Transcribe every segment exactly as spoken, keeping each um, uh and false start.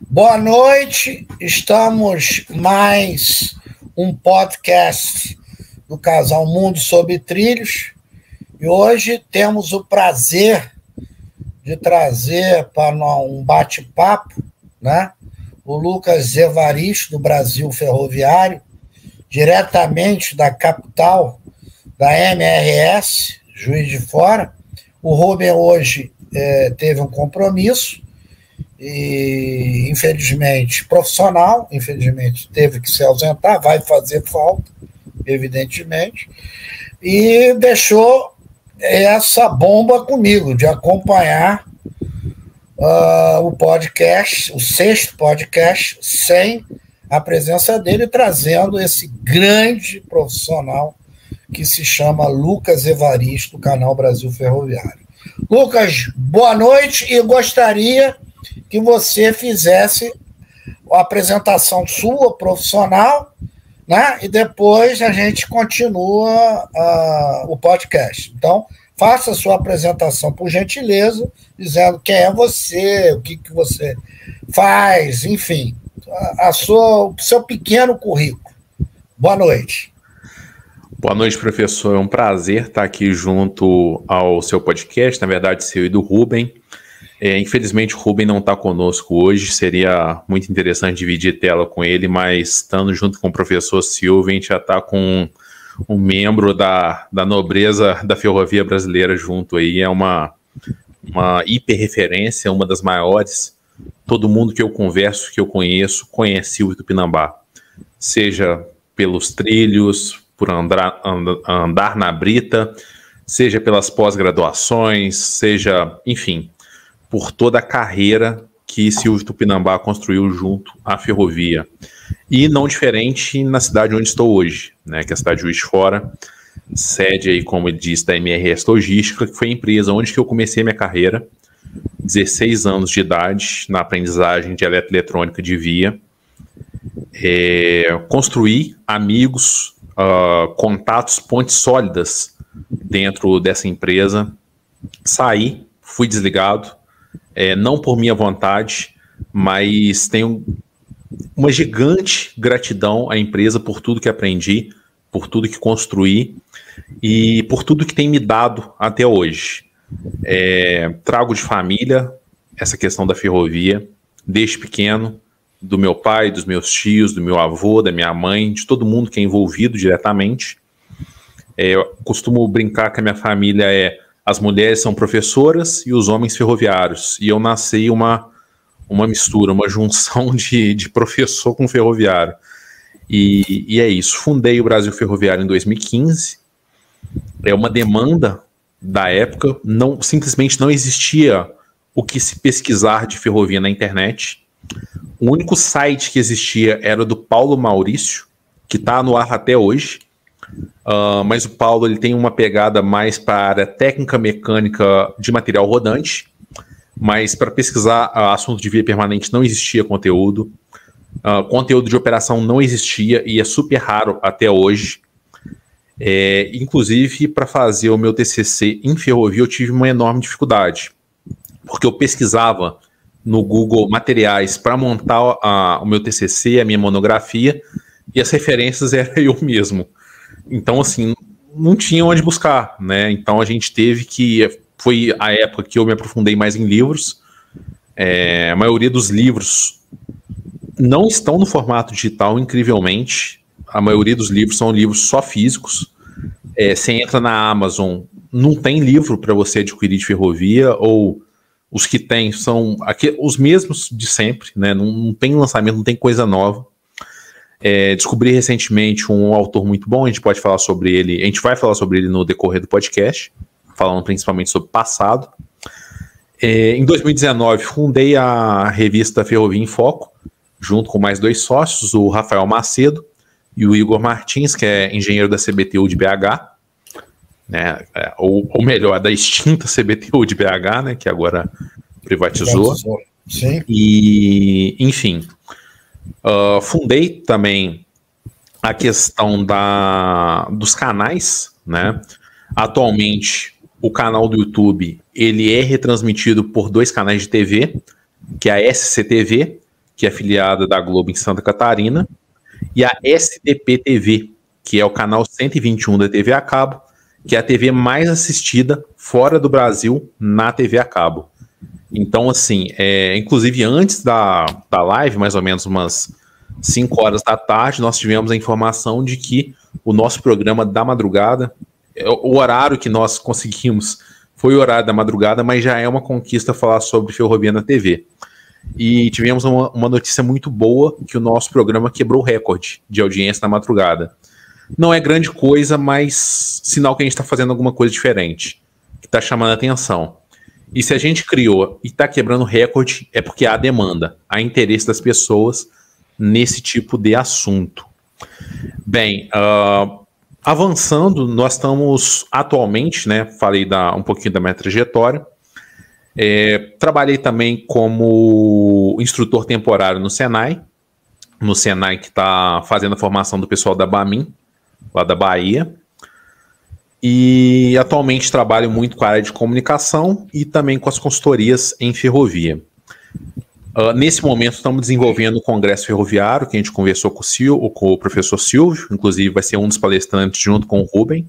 Boa noite, estamos mais um podcast do Casal Mundo Sobre Trilhos e hoje temos o prazer de trazer para um bate-papo, né, o Lucas Evaristo, do Brasil Ferroviário, diretamente da capital da M R S, Juiz de Fora. O Rubem hoje é, teve um compromisso e, infelizmente, profissional, infelizmente, teve que se ausentar, vai fazer falta, evidentemente, e deixou essa bomba comigo, de acompanhar uh, o podcast, o sexto podcast, sem a presença dele, trazendo esse grande profissional que se chama Lucas Evaristo, do canal Brasil Ferroviário. Lucas, boa noite, e gostaria que você fizesse a apresentação sua, profissional, né? E depois a gente continua uh, o podcast. Então, faça a sua apresentação, por gentileza, dizendo quem é você, o que, que você faz, enfim, a, a sua, o seu pequeno currículo. Boa noite. Boa noite, professor. É um prazer estar aqui junto ao seu podcast, na verdade, seu e do Rubem. É, infelizmente, o Rubem não está conosco hoje, seria muito interessante dividir tela com ele, mas estando junto com o professor Silva, a gente já está com um membro da, da nobreza da ferrovia brasileira junto aí, é uma, uma hiperreferência, uma das maiores. Todo mundo que eu converso, que eu conheço, conhece o Tupinambá, seja pelos trilhos, por andar, andar na brita, seja pelas pós-graduações, seja, enfim, por toda a carreira que Silvio Tupinambá construiu junto à ferrovia. E não diferente na cidade onde estou hoje, né, que é a cidade de Juiz de Fora, sede aí, como ele disse, da M R S Logística, que foi a empresa onde que eu comecei minha carreira, dezesseis anos de idade, na aprendizagem de eletroeletrônica de via. É, construí amigos, Uh, contatos, pontes sólidas dentro dessa empresa. Saí, fui desligado, é, não por minha vontade, mas tenho uma gigante gratidão à empresa por tudo que aprendi, por tudo que construí e por tudo que tem me dado até hoje. É, trago de família essa questão da ferrovia, desde pequeno, do meu pai, dos meus tios, do meu avô, da minha mãe, de todo mundo que é envolvido diretamente. É, eu costumo brincar que a minha família é as mulheres são professoras e os homens ferroviários. E eu nasci uma, uma mistura, uma junção de, de professor com ferroviário. E, e é isso. Fundei o Brasil Ferroviário em dois mil e quinze. É uma demanda da época. Não, simplesmente não existia o que se pesquisar de ferrovia na internet. O único site que existia era o do Paulo Maurício, que está no ar até hoje, uh, mas o Paulo ele tem uma pegada mais para técnica mecânica de material rodante, mas para pesquisar uh, assunto de via permanente não existia conteúdo, uh, conteúdo de operação não existia e é super raro até hoje. É, inclusive, para fazer o meu T C C em ferrovia eu tive uma enorme dificuldade, porque eu pesquisava no Google materiais para montar a, o meu T C C, a minha monografia, e as referências era eu mesmo. Então, assim, não tinha onde buscar, né? Então a gente teve que... Foi a época que eu me aprofundei mais em livros. É, a maioria dos livros não estão no formato digital, incrivelmente. A maioria dos livros são livros só físicos. É, você entra na Amazon, não tem livro para você adquirir de ferrovia, ou... Os que tem são aqui, os mesmos de sempre, né? Não, não tem lançamento, não tem coisa nova. É, descobri recentemente um autor muito bom, a gente pode falar sobre ele, a gente vai falar sobre ele no decorrer do podcast, falando principalmente sobre passado. É, em dois mil e dezenove, fundei a revista Ferrovia em Foco, junto com mais dois sócios, o Rafael Macedo e o Igor Martins, que é engenheiro da C B T U de B H. Né, ou, ou melhor, da extinta C B T U de B H, né, que agora privatizou. privatizou. Sim. E, enfim, uh, fundei também a questão da, dos canais, né? Atualmente, o canal do YouTube, ele é retransmitido por dois canais de T V, que é a S C T V, que é afiliada da Globo em Santa Catarina, e a S D P T V, que é o canal cento e vinte e um da T V a cabo, que é a T V mais assistida fora do Brasil na T V a cabo. Então, assim, é, inclusive antes da, da live, mais ou menos umas cinco horas da tarde, nós tivemos a informação de que o nosso programa da madrugada, o horário que nós conseguimos foi o horário da madrugada, mas já é uma conquista falar sobre ferrovia na T V. E tivemos uma, uma notícia muito boa, que o nosso programa quebrou o recorde de audiência na madrugada. Não é grande coisa, mas sinal que a gente está fazendo alguma coisa diferente, que está chamando a atenção. E se a gente criou e está quebrando recorde, é porque há demanda, há interesse das pessoas nesse tipo de assunto. Bem, uh, avançando, nós estamos atualmente, né, falei da, um pouquinho da minha trajetória, é, trabalhei também como instrutor temporário no Senai, no Senai que está fazendo a formação do pessoal da BAMIN, lá da Bahia, e atualmente trabalho muito com a área de comunicação e também com as consultorias em ferrovia. Uh, nesse momento estamos desenvolvendo o Congresso Ferroviário, que a gente conversou com o, Sil, com o professor Silvio, inclusive vai ser um dos palestrantes junto com o Rubem.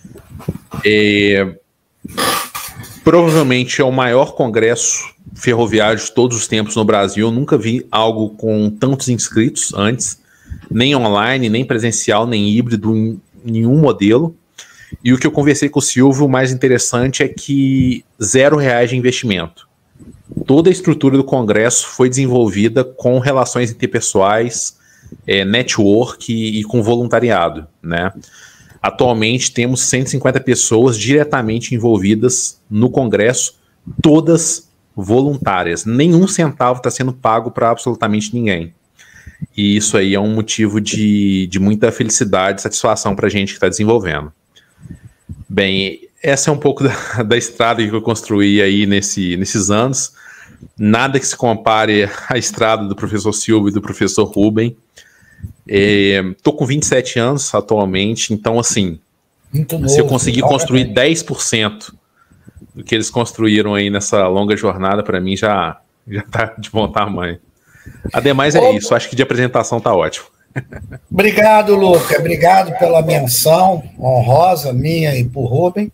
É, provavelmente é o maior congresso ferroviário de todos os tempos no Brasil. Eu nunca vi algo com tantos inscritos antes, nem online, nem presencial, nem híbrido, em nenhum modelo. E o que eu conversei com o Silvio, o mais interessante é que zero reais de investimento. Toda a estrutura do congresso foi desenvolvida com relações interpessoais, é, network e, e com voluntariado, né? Atualmente temos cento e cinquenta pessoas diretamente envolvidas no congresso, todas voluntárias. Nenhum centavo está sendo pago para absolutamente ninguém. E isso aí é um motivo de, de muita felicidade e satisfação para a gente que está desenvolvendo. Bem, essa é um pouco da, da estrada que eu construí aí nesse, nesses anos. Nada que se compare à estrada do professor Silvio e do professor Rubem. Estou é, com vinte e sete anos atualmente, então assim, muito se novo, eu conseguir construir dez por cento do que eles construíram aí nessa longa jornada, para mim já já tá de bom tamanho. Ademais é Opa. isso, acho que de apresentação tá ótimo. Obrigado, Luca, obrigado pela menção honrosa minha e por Rubem.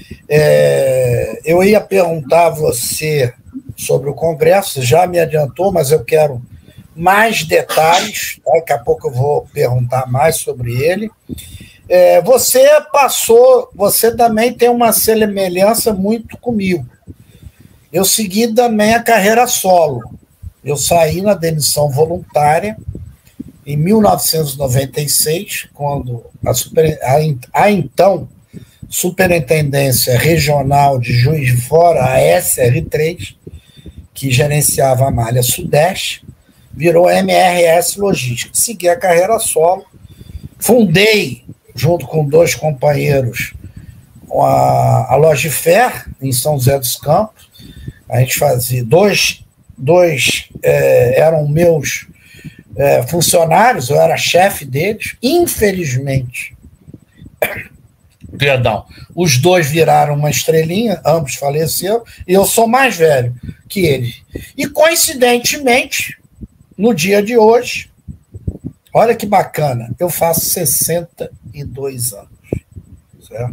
É, eu ia perguntar a você sobre o Congresso, já me adiantou, mas eu quero mais detalhes, daqui a pouco eu vou perguntar mais sobre ele. É, você passou, você também tem uma semelhança muito comigo. Eu segui também a carreira solo. Eu saí na demissão voluntária em mil novecentos e noventa e seis, quando a, super, a, a então Superintendência Regional de Juiz de Fora, a S R três, que gerenciava a malha Sudeste, virou M R S Logística. Segui a carreira solo, fundei, junto com dois companheiros, a, a Logifer, em São José dos Campos. A gente fazia, dois, dois é, eram meus é, funcionários, eu era chefe deles, infelizmente, perdão, os dois viraram uma estrelinha, ambos faleceram, e eu sou mais velho que eles. E, coincidentemente, no dia de hoje, olha que bacana, eu faço sessenta e dois anos, certo?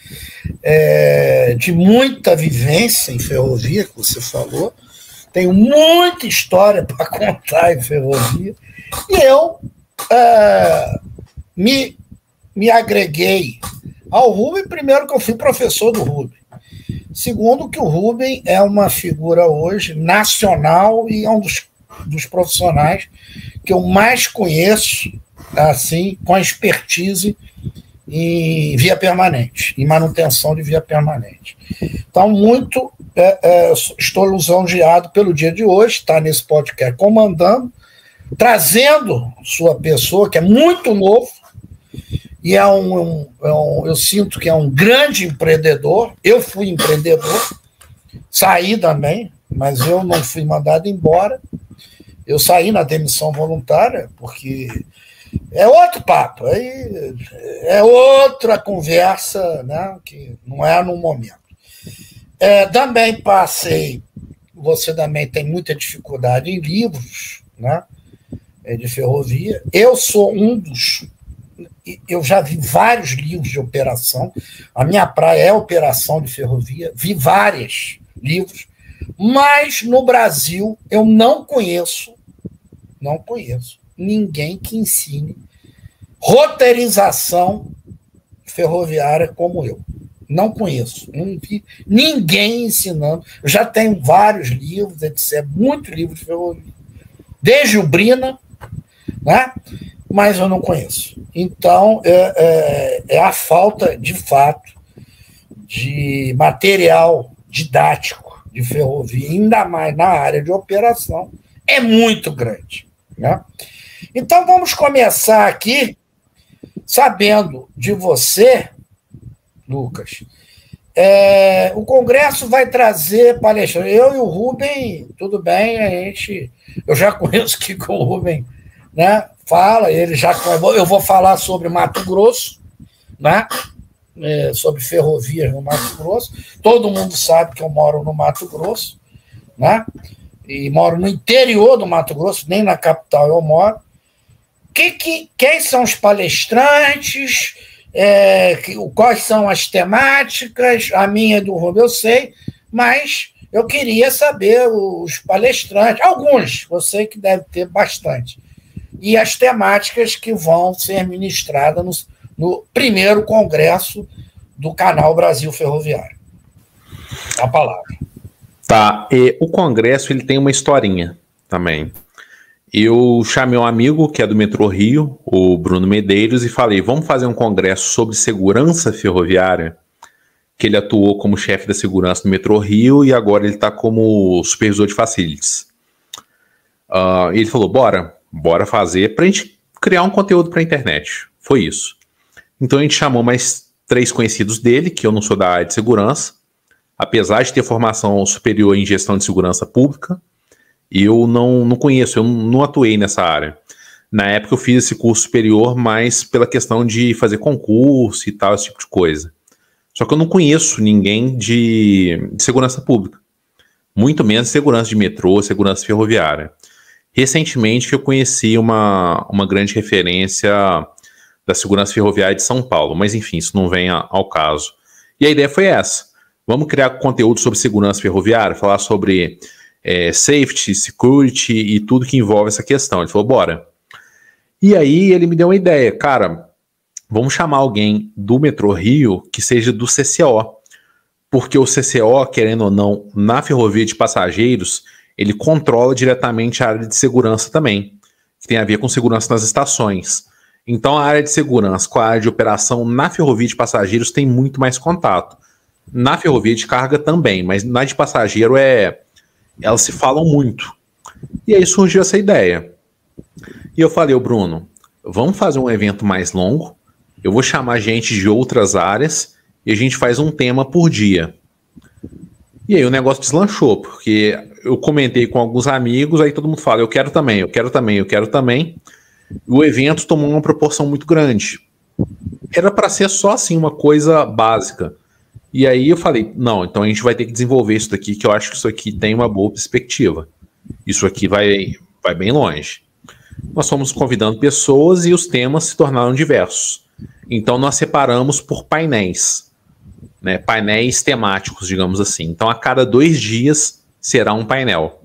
É, de muita vivência em ferrovia, que você falou, tenho muita história para contar em ferrovia, e eu é, me, me agreguei ao Rubem, primeiro que eu fui professor do Rubem, segundo que o Rubem é uma figura hoje nacional e é um dos, dos profissionais que eu mais conheço, assim, com expertise em via permanente, em manutenção de via permanente. Então, muito é, é, estou lisonjeado pelo dia de hoje, estar nesse podcast comandando, trazendo sua pessoa, que é muito novo, e é um, um, é um, eu sinto que é um grande empreendedor. Eu fui empreendedor, saí também, mas eu não fui mandado embora. Eu saí na demissão voluntária, porque é outro papo, aí é outra conversa, né, que não é no momento. É, também passei, você também tem muita dificuldade em livros, né, de ferrovia. Eu sou um dos... Eu já vi vários livros de operação. A minha praia é operação de ferrovia. Vi vários livros. Mas no Brasil eu não conheço, não conheço ninguém que ensine roteirização ferroviária como eu. Não conheço. Não vi ninguém ensinando. Eu já tenho vários livros, etcétera. Muitos livros de ferrovia. Desde o Brina, né? Mas eu não conheço. Então, é, é, é a falta, de fato, de material didático de ferrovia, ainda mais na área de operação, é muito grande, né? Então, vamos começar aqui sabendo de você, Lucas. É, o Congresso vai trazer palestras. Eu e o Rubem, tudo bem, a gente... Eu já conheço que o Rubem, né, fala, ele já... Eu vou falar sobre Mato Grosso, né? É, sobre ferrovias no Mato Grosso. Todo mundo sabe que eu moro no Mato Grosso, né? E moro no interior do Mato Grosso, nem na capital eu moro. Que, que, quem são os palestrantes? É, que, quais são as temáticas? A minha é do Rubem, eu sei, mas eu queria saber os palestrantes, alguns, eu sei que deve ter bastante, e as temáticas que vão ser ministradas no, no primeiro congresso do Canal Brasil Ferroviário. A palavra. Tá, e o congresso ele tem uma historinha também. Eu chamei um amigo que é do Metrô Rio, o Bruno Medeiros, e falei, vamos fazer um congresso sobre segurança ferroviária, que ele atuou como chefe da segurança do Metrô Rio e agora ele está como supervisor de facilities. Uh, ele falou, bora, bora fazer para a gente criar um conteúdo para a internet. Foi isso. Então a gente chamou mais três conhecidos dele, que eu não sou da área de segurança, apesar de ter formação superior em gestão de segurança pública, eu não, não conheço, eu não atuei nessa área. Na época eu fiz esse curso superior, mas pela questão de fazer concurso e tal, esse tipo de coisa. Só que eu não conheço ninguém de, de segurança pública, muito menos segurança de metrô, segurança ferroviária. Recentemente eu conheci uma, uma grande referência da segurança ferroviária de São Paulo, mas enfim, isso não vem a, ao caso. E a ideia foi essa, vamos criar conteúdo sobre segurança ferroviária, falar sobre... É, safety, security e tudo que envolve essa questão. Ele falou, bora. E aí ele me deu uma ideia, cara, vamos chamar alguém do Metrô Rio que seja do C C O, porque o C C O, querendo ou não, na ferrovia de passageiros, ele controla diretamente a área de segurança também, que tem a ver com segurança nas estações. Então a área de segurança com a área de operação na ferrovia de passageiros tem muito mais contato. Na ferrovia de carga também, mas na de passageiro é... elas se falam muito. E aí surgiu essa ideia. E eu falei, ô Bruno, vamos fazer um evento mais longo, eu vou chamar gente de outras áreas e a gente faz um tema por dia. E aí o negócio deslanchou, porque eu comentei com alguns amigos, aí todo mundo fala, eu quero também, eu quero também, eu quero também. E o evento tomou uma proporção muito grande. Era para ser só assim, uma coisa básica. E aí eu falei, não, então a gente vai ter que desenvolver isso daqui, que eu acho que isso aqui tem uma boa perspectiva. Isso aqui vai, vai bem longe. Nós fomos convidando pessoas e os temas se tornaram diversos. Então nós separamos por painéis, né, painéis temáticos, digamos assim. Então a cada dois dias será um painel.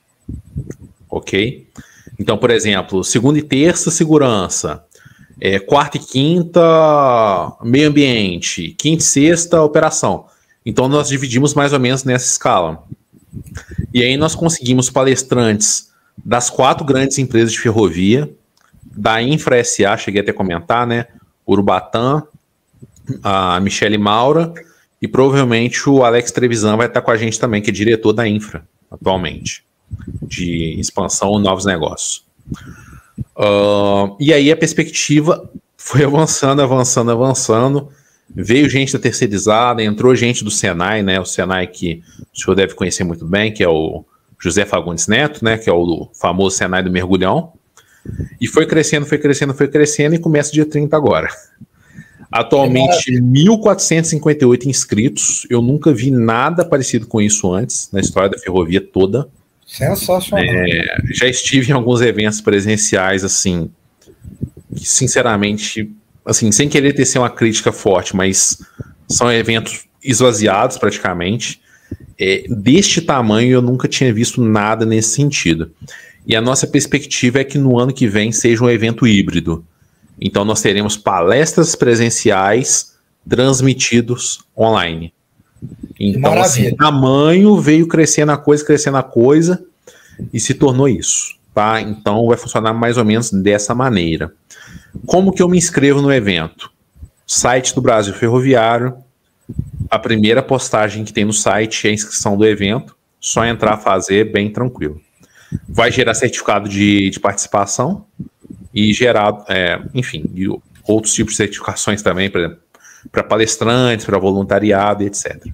Ok? Então, por exemplo, segunda e terça, segurança. É, quarta e quinta, meio ambiente. Quinta e sexta, operação. Então nós dividimos mais ou menos nessa escala. E aí nós conseguimos palestrantes das quatro grandes empresas de ferrovia, da Infra S A, cheguei até a comentar, né? Urubatã, a Michele Maura e provavelmente o Alex Trevisan vai estar com a gente também, que é diretor da Infra atualmente, de expansão e novos negócios. Uh, e aí a perspectiva foi avançando, avançando, avançando. Veio gente da terceirizada, entrou gente do Senai, né? O Senai que o senhor deve conhecer muito bem, que é o José Fagundes Neto, né? Que é o famoso Senai do Mergulhão. E foi crescendo, foi crescendo, foi crescendo e começa dia trinta agora. Atualmente, mil quatrocentos e cinquenta e oito inscritos. Eu nunca vi nada parecido com isso antes, na história da ferrovia toda. Sensacional. É, já estive em alguns eventos presenciais, assim, que, sinceramente, assim, sem querer ter ser uma crítica forte, mas são eventos esvaziados praticamente. É, deste tamanho eu nunca tinha visto nada nesse sentido. E a nossa perspectiva é que no ano que vem seja um evento híbrido. Então nós teremos palestras presenciais transmitidos online. Então, assim, tamanho veio crescendo a coisa, crescendo a coisa e se tornou isso, tá? Então vai funcionar mais ou menos dessa maneira. Como que eu me inscrevo no evento? Site do Brasil Ferroviário. A primeira postagem que tem no site é a inscrição do evento. Só entrar, fazer, bem tranquilo. Vai gerar certificado de, de participação e gerar, é, enfim, e outros tipos de certificações também, por exemplo, para palestrantes, para voluntariado, etcétera.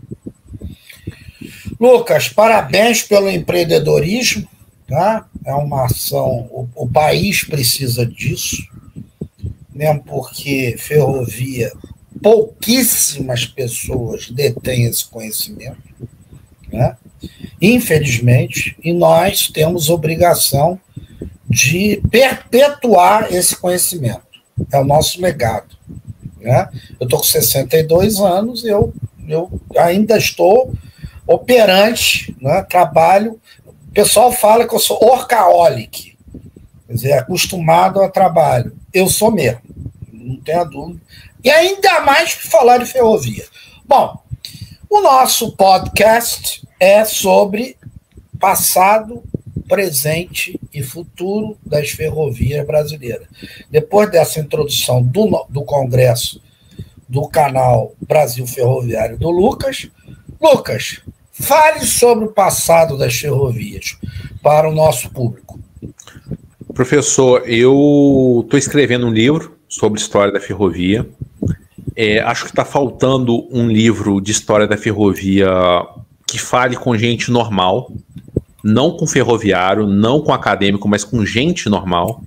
Lucas, parabéns pelo empreendedorismo, tá? É uma ação, o, o país precisa disso, mesmo porque ferrovia, pouquíssimas pessoas detêm esse conhecimento, né? Infelizmente, e nós temos obrigação de perpetuar esse conhecimento. É o nosso legado, né? Eu estou com sessenta e dois anos e eu, eu ainda estou operante, né? Trabalho. O pessoal fala que eu sou workaholic, quer dizer, acostumado a trabalho. Eu sou mesmo, não tenho dúvida. E ainda mais para falar de ferrovia. Bom, o nosso podcast é sobre passado, presente e futuro das ferrovias brasileiras. Depois dessa introdução do, do Congresso do canal Brasil Ferroviário do Lucas, Lucas, fale sobre o passado das ferrovias para o nosso público. Professor, eu estou escrevendo um livro sobre história da ferrovia. É, acho que está faltando um livro de história da ferrovia que fale com gente normal, não com ferroviário, não com acadêmico, mas com gente normal.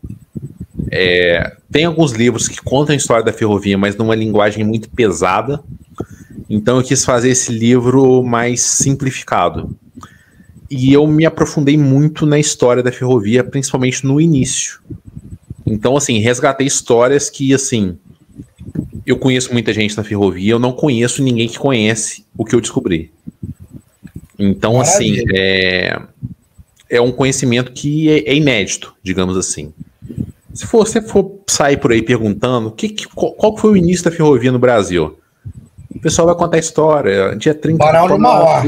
É, tem alguns livros que contam a história da ferrovia, mas numa linguagem muito pesada. Então eu quis fazer esse livro mais simplificado. E eu me aprofundei muito na história da ferrovia, principalmente no início. Então, assim, resgatei histórias que, assim, eu conheço muita gente na ferrovia, eu não conheço ninguém que conhece o que eu descobri. Então, Maravilha. assim, é, é um conhecimento que é, é inédito, digamos assim. Se for, você for sair por aí perguntando que, que, qual, qual foi o início da ferrovia no Brasil, o pessoal vai contar a história. Dia trinta Barão de Mauá.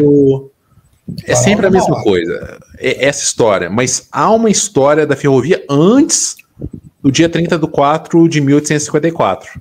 É sempre a mesma coisa, é essa história. Mas há uma história da ferrovia antes do dia trinta de quatro de mil oitocentos e cinquenta e quatro.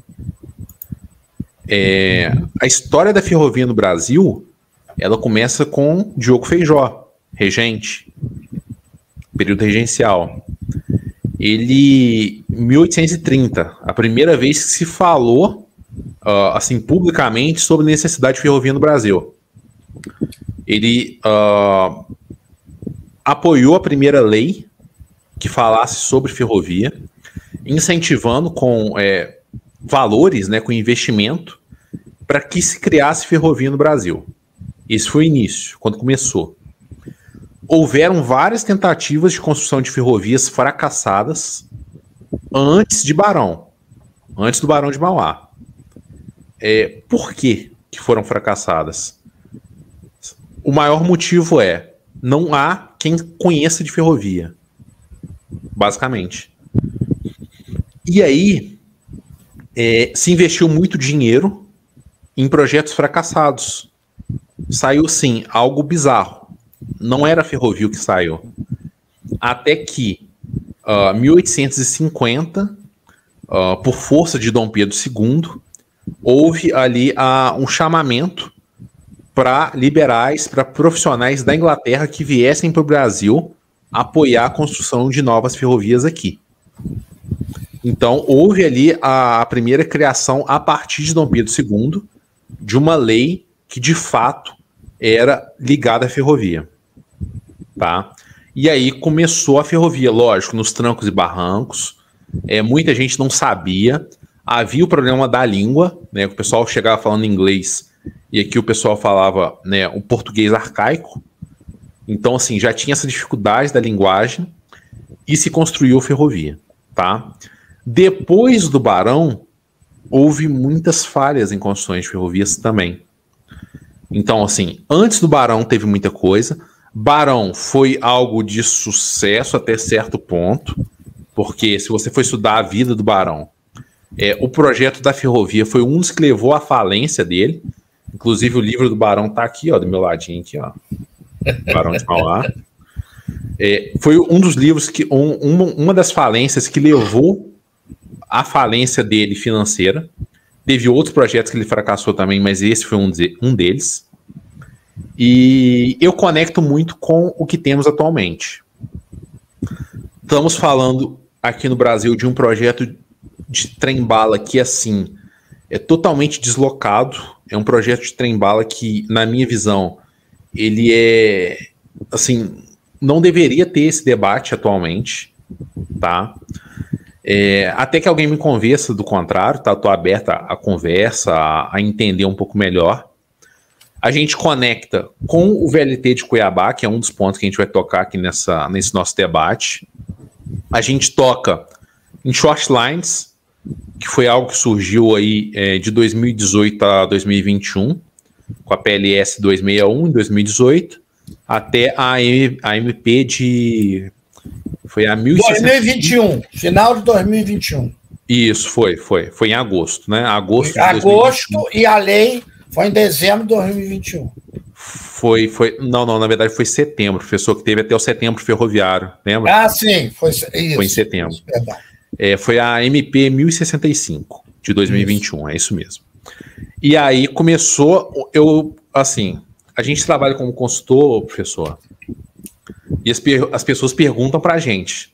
É, a história da ferrovia no Brasil, ela começa com Diogo Feijó, regente, período regencial. Ele, em mil oitocentos e trinta, a primeira vez que se falou, uh, assim, publicamente sobre necessidade de ferrovia no Brasil. Ele uh, apoiou a primeira lei que falasse sobre ferrovia, incentivando com é, valores, né, com investimento, para que se criasse ferrovia no Brasil. Esse foi o início, quando começou. Houveram várias tentativas de construção de ferrovias fracassadas antes de Barão, antes do Barão de Mauá. É, por que que foram fracassadas? O maior motivo é, não há quem conheça de ferrovia, basicamente. E aí, é, se investiu muito dinheiro em projetos fracassados. Saiu, sim, algo bizarro. Não era a ferrovia que saiu. Até que, uh, mil oitocentos e cinquenta, uh, por força de Dom Pedro segundo, houve ali uh, um chamamento para liberais, para profissionais da Inglaterra que viessem para o Brasil apoiar a construção de novas ferrovias aqui. Então, houve ali a, a primeira criação, a partir de Dom Pedro segundo, de uma lei que, de fato, era ligada à ferrovia. Tá? E aí começou a ferrovia, lógico, nos trancos e barrancos. É, muita gente não sabia. Havia o problema da língua, né? O pessoal chegava falando inglês e aqui o pessoal falava, né, um português arcaico. Então, assim, já tinha essa dificuldade da linguagem e se construiu ferrovia, tá? Depois do Barão, houve muitas falhas em construções de ferrovias também. Então, assim, antes do Barão teve muita coisa. Barão foi algo de sucesso até certo ponto, porque se você for estudar a vida do Barão, é, o projeto da ferrovia foi um dos que levou à falência dele. Inclusive, o livro do Barão tá aqui, ó, do meu ladinho aqui, ó. Barão de Mauá. É, foi um dos livros que um, uma, uma das falências que levou à falência dele financeira. Teve outros projetos que ele fracassou também, mas esse foi um, de, um deles. E eu conecto muito com o que temos atualmente. Estamos falando aqui no Brasil de um projeto de trem-bala que, assim, é totalmente deslocado. É um projeto de trem-bala que, na minha visão, ele é, assim, não deveria ter esse debate atualmente, tá? É, até que alguém me convença do contrário, tá? Estou aberta à conversa, a, a entender um pouco melhor. A gente conecta com o V L T de Cuiabá, que é um dos pontos que a gente vai tocar aqui nessa, nesse nosso debate. A gente toca em short lines, que foi algo que surgiu aí é, de dois mil e dezoito a dois mil e vinte e um, com a P L S duzentos e sessenta e um em dois mil e dezoito, até a, M, a M P de... Foi a mil e sessenta e cinco. dois mil e vinte e um, final de dois mil e vinte e um. Isso, foi, foi. Foi em agosto, né? Agosto de agosto e a lei foi em dezembro de dois mil e vinte e um. Foi, foi... Não, não, na verdade foi setembro, professor, que teve até o setembro ferroviário, lembra? Ah, sim, foi isso. Foi em setembro. Isso, verdade. É, foi a M P mil e sessenta e cinco de dois mil e vinte e um, isso. É isso mesmo. E aí começou, eu, assim, a gente trabalha como consultor, professor, e as, as pessoas perguntam pra gente.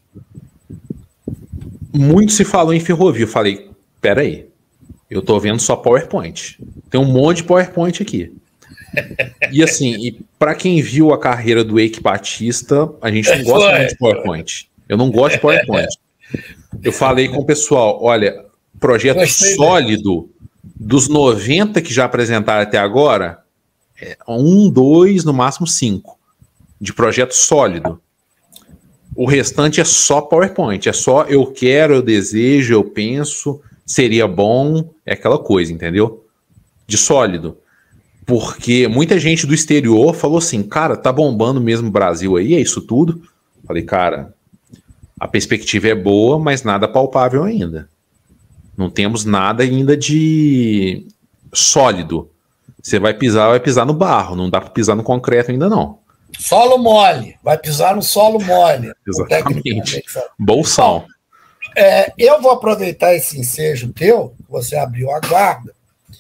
Muito se falou em ferrovia. Eu falei, peraí, eu tô vendo só PowerPoint. Tem um monte de PowerPoint aqui. E assim, e para quem viu a carreira do Eike Batista, a gente não gosta muito de PowerPoint. Eu não gosto de PowerPoint. Eu falei com o pessoal, olha, projeto Gostei sólido, mesmo. Dos noventa que já apresentaram até agora, é um, dois, no máximo cinco, de projeto sólido. O restante é só PowerPoint, é só eu quero, eu desejo, eu penso, seria bom, é aquela coisa, entendeu? De sólido. Porque muita gente do exterior falou assim, cara, tá bombando mesmo o Brasil aí, é isso tudo? Falei, cara, a perspectiva é boa, mas nada palpável ainda. Não temos nada ainda de sólido. Você vai pisar, vai pisar no barro, não dá para pisar no concreto ainda não. Solo mole, vai pisar no solo mole. Exatamente. Bolsão. É, eu vou aproveitar esse ensejo teu, que você abriu a guarda.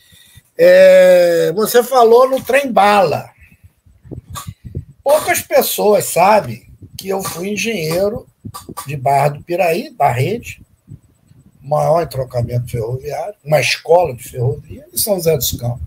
É, você falou no trem-bala. Poucas pessoas sabem que eu fui engenheiro de Barra do Piraí, da rede, maior entrocamento ferroviário, uma escola de ferrovia em São José dos Campos.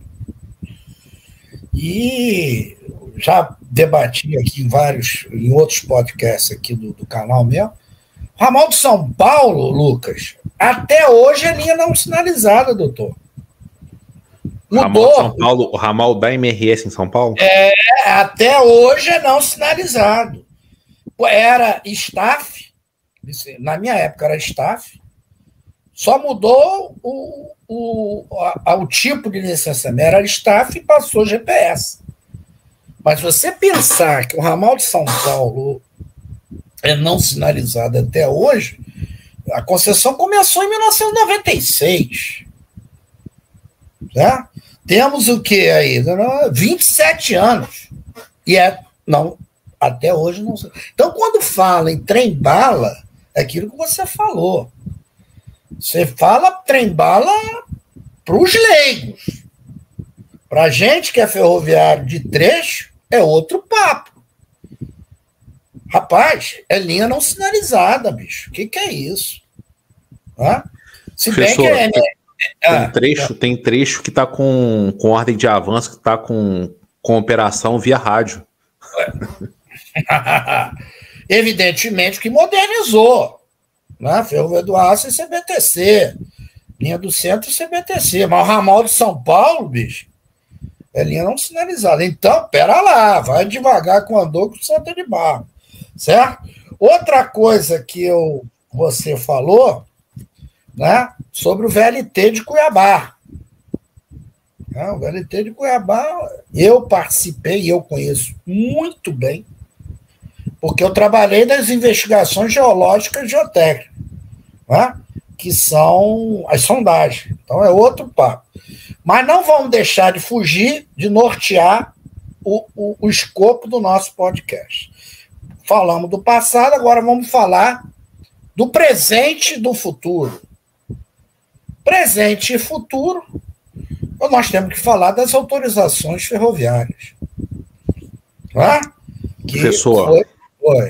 E já debati aqui em vários, em outros podcasts aqui do, do canal mesmo. Ramal de São Paulo, Lucas, até hoje é linha não sinalizada, doutor. Mudou. Ramal de São Paulo, o ramal da M R S em São Paulo? É, até hoje é não sinalizado. Era staff, na minha época era staff, só mudou o, o, a, o tipo de licenciamento, era staff e passou G P S. Mas você pensar que o ramal de São Paulo é não sinalizado até hoje, a concessão começou em mil novecentos e noventa e seis. Né? Temos o que aí? vinte e sete anos. E é, não, até hoje não sei. Então, quando fala em trem-bala, é aquilo que você falou. Você fala trem-bala para os leigos. Para a gente que é ferroviário de trecho, é outro papo. Rapaz, é linha não sinalizada, bicho. O que, que é isso? Hã? Se bem que é... Tem, ah, trecho, é. tem trecho que está com, com ordem de avanço, que está com, com operação via rádio. Evidentemente que modernizou. Né? Ferrovia do Aço e C B T C. Linha do Centro e C B T C. Mas o ramal de São Paulo, bicho, É linha não sinalizada. Então, pera lá, vai devagar com o andor com o Santa de Barro, certo? Outra coisa que eu, você falou, né, sobre o V L T de Cuiabá. É, o V L T de Cuiabá, eu participei e eu conheço muito bem, porque eu trabalhei nas investigações geológicas e geotécnicas, né, que são as sondagens. Então é outro papo. Mas não vamos deixar de fugir, de nortear o, o, o escopo do nosso podcast. Falamos do passado, agora vamos falar do presente e do futuro. Presente e futuro, nós temos que falar das autorizações ferroviárias. Tá? Que Professor, foi, foi.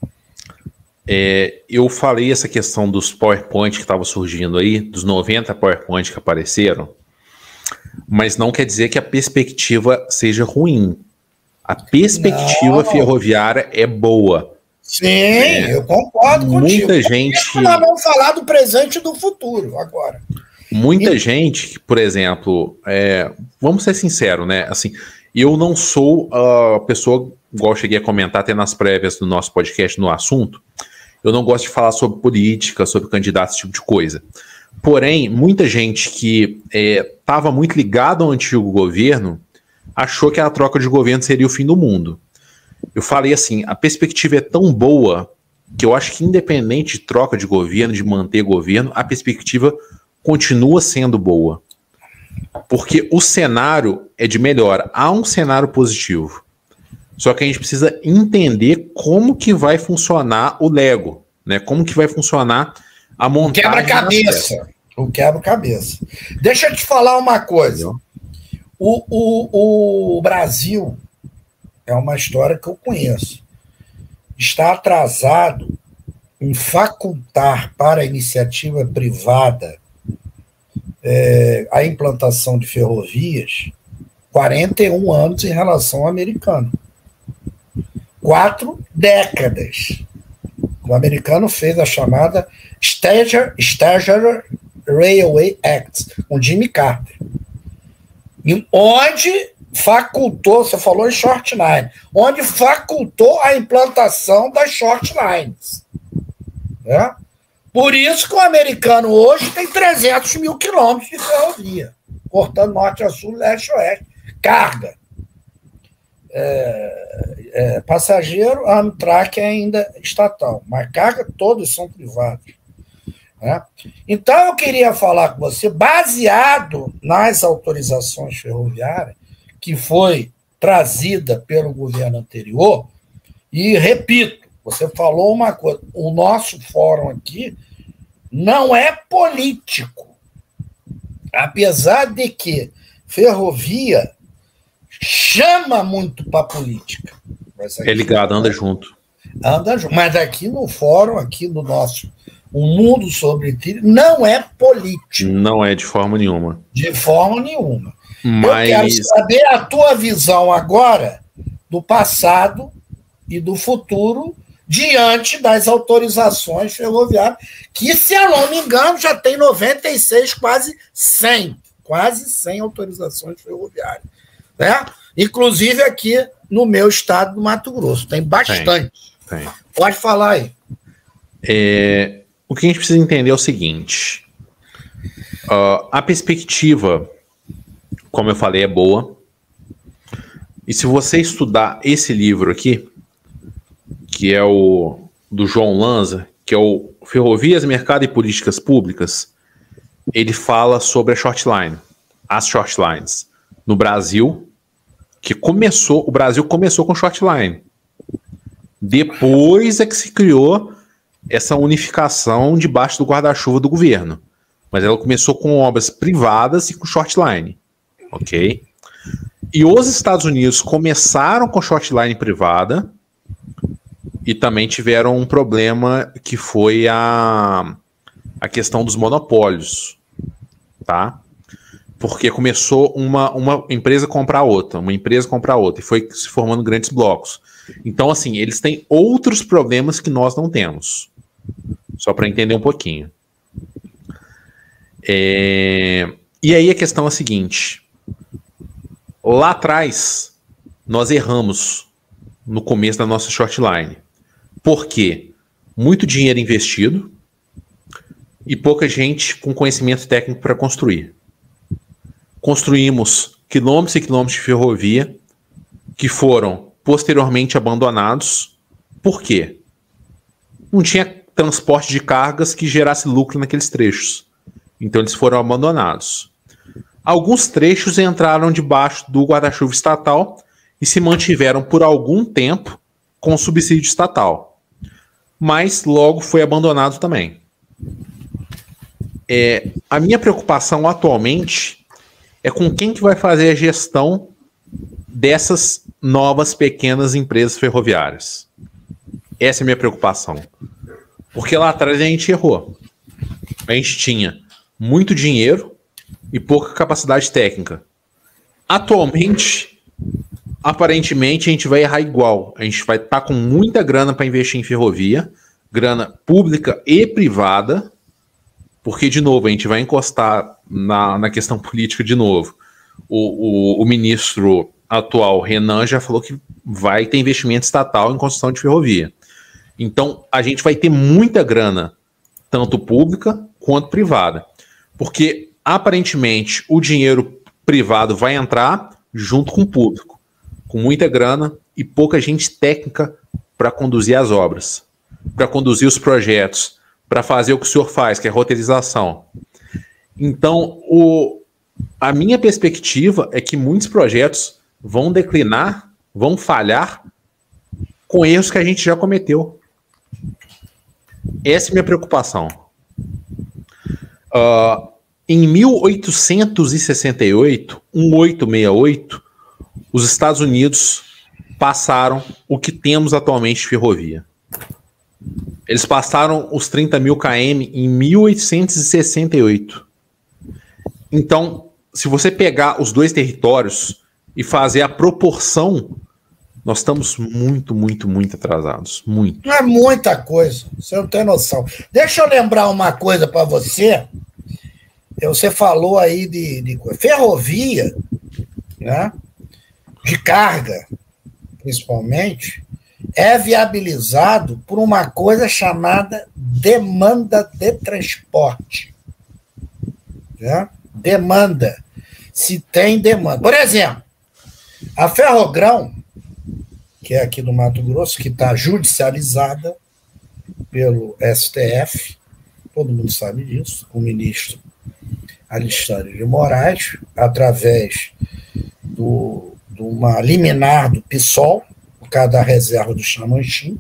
É, eu falei essa questão dos PowerPoint que estavam surgindo aí, dos noventa PowerPoint que apareceram, mas não quer dizer que a perspectiva seja ruim. A perspectiva não. ferroviária é boa. Sim, é, eu concordo muita contigo. Muita gente... Nós vamos falar do presente e do futuro agora. Muita e... gente, por exemplo, é, vamos ser sinceros, né? Assim, eu não sou a pessoa, igual eu cheguei a comentar até nas prévias do nosso podcast no assunto, eu não gosto de falar sobre política, sobre candidatos, esse tipo de coisa. Porém, muita gente que estava é, muito ligada ao antigo governo achou que a troca de governo seria o fim do mundo. Eu falei assim, a perspectiva é tão boa que eu acho que independente de troca de governo, de manter governo, a perspectiva continua sendo boa. Porque o cenário é de melhora. Há um cenário positivo. Só que a gente precisa entender como que vai funcionar o Lego, né? Como que vai funcionar a montagem. Quebra-cabeça. O quebra-cabeça. Deixa eu te falar uma coisa. O, o, o Brasil é uma história que eu conheço. Está atrasado em facultar para a iniciativa privada é, a implantação de ferrovias quarenta e um anos em relação ao americano. Quatro décadas. O americano fez a chamada Staggering Railway Act, com Jimmy Carter, onde facultou, você falou em short line, onde facultou a implantação das short lines. Né? Por isso que o americano hoje tem trezentos mil quilômetros de ferrovia, cortando norte a sul, leste a oeste. Carga. É, é, passageiro, a Amtrak é ainda estatal, mas carga todos são privados. Né? Então eu queria falar com você, baseado nas autorizações ferroviárias, que foi trazida pelo governo anterior, e repito, você falou uma coisa, o nosso fórum aqui não é político, apesar de que ferrovia chama muito para a política. É ligado, anda junto. Anda junto, mas aqui no fórum, aqui no nosso O Mundo Sobre Trilhos, não é político. Não é de forma nenhuma. De forma nenhuma. Mas... Eu quero saber a tua visão agora do passado e do futuro diante das autorizações ferroviárias, que, se eu não me engano, já tem noventa e seis, quase cem, quase cem autorizações ferroviárias. Né? Inclusive aqui no meu estado do Mato Grosso. Tem bastante. Tem, tem. Pode falar aí. É, o que a gente precisa entender é o seguinte. Uh, a perspectiva, como eu falei, é boa. E se você estudar esse livro aqui, que é o do João Lanza, que é o Ferrovias, Mercado e Políticas Públicas, ele fala sobre a short line, as short lines. No Brasil, que começou, o Brasil começou com short line. Depois é que se criou essa unificação debaixo do guarda-chuva do governo. Mas ela começou com obras privadas e com short line. Ok? E os Estados Unidos começaram com short line privada e também tiveram um problema que foi a, a questão dos monopólios. Tá? Porque começou uma, uma empresa comprar outra, uma empresa comprar outra, e foi se formando grandes blocos. Então, assim, eles têm outros problemas que nós não temos. Só para entender um pouquinho. É... E aí a questão é a seguinte. lá atrás, nós erramos no começo da nossa shortline. Por quê? Muito dinheiro investido e pouca gente com conhecimento técnico para construir. Construímos quilômetros e quilômetros de ferrovia que foram posteriormente abandonados. Por quê? Não tinha transporte de cargas que gerasse lucro naqueles trechos. Então eles foram abandonados. Alguns trechos entraram debaixo do guarda-chuva estatal e se mantiveram por algum tempo com subsídio estatal. Mas logo foi abandonado também. É, a minha preocupação atualmente é com quem que vai fazer a gestão dessas novas pequenas empresas ferroviárias. Essa é a minha preocupação. Porque lá atrás a gente errou. A gente tinha muito dinheiro e pouca capacidade técnica. Atualmente, aparentemente, a gente vai errar igual. A gente vai estar com muita grana para investir em ferrovia, grana pública e privada, porque, de novo, a gente vai encostar na, na questão política de novo. O, o, o ministro atual, Renan, já falou que vai ter investimento estatal em construção de ferrovia. Então, a gente vai ter muita grana, tanto pública quanto privada. Porque, aparentemente, o dinheiro privado vai entrar junto com o público, com muita grana e pouca gente técnica para conduzir as obras, para conduzir os projetos, para fazer o que o senhor faz, que é roteirização. Então, o, a minha perspectiva é que muitos projetos vão declinar, vão falhar com erros que a gente já cometeu. Essa é a minha preocupação. Uh, em mil oitocentos e sessenta e oito, mil oitocentos e sessenta e oito, os Estados Unidos passaram o que temos atualmente de ferrovia. Eles passaram os trinta mil quilômetros em mil oitocentos e sessenta e oito. Então, se você pegar os dois territórios e fazer a proporção, nós estamos muito, muito, muito atrasados. Muito. Não é muita coisa, você não tem noção. Deixa eu lembrar uma coisa para você. Você falou aí de, de ferrovia, né? De carga, principalmente, é viabilizado por uma coisa chamada demanda de transporte. Né? Demanda. Se tem demanda. Por exemplo, a Ferrogrão, que é aqui do Mato Grosso, que está judicializada pelo S T F, todo mundo sabe disso, o ministro Alexandre de Moraes, através do, de uma liminar do PSOL, por causa da reserva do Chamanchim.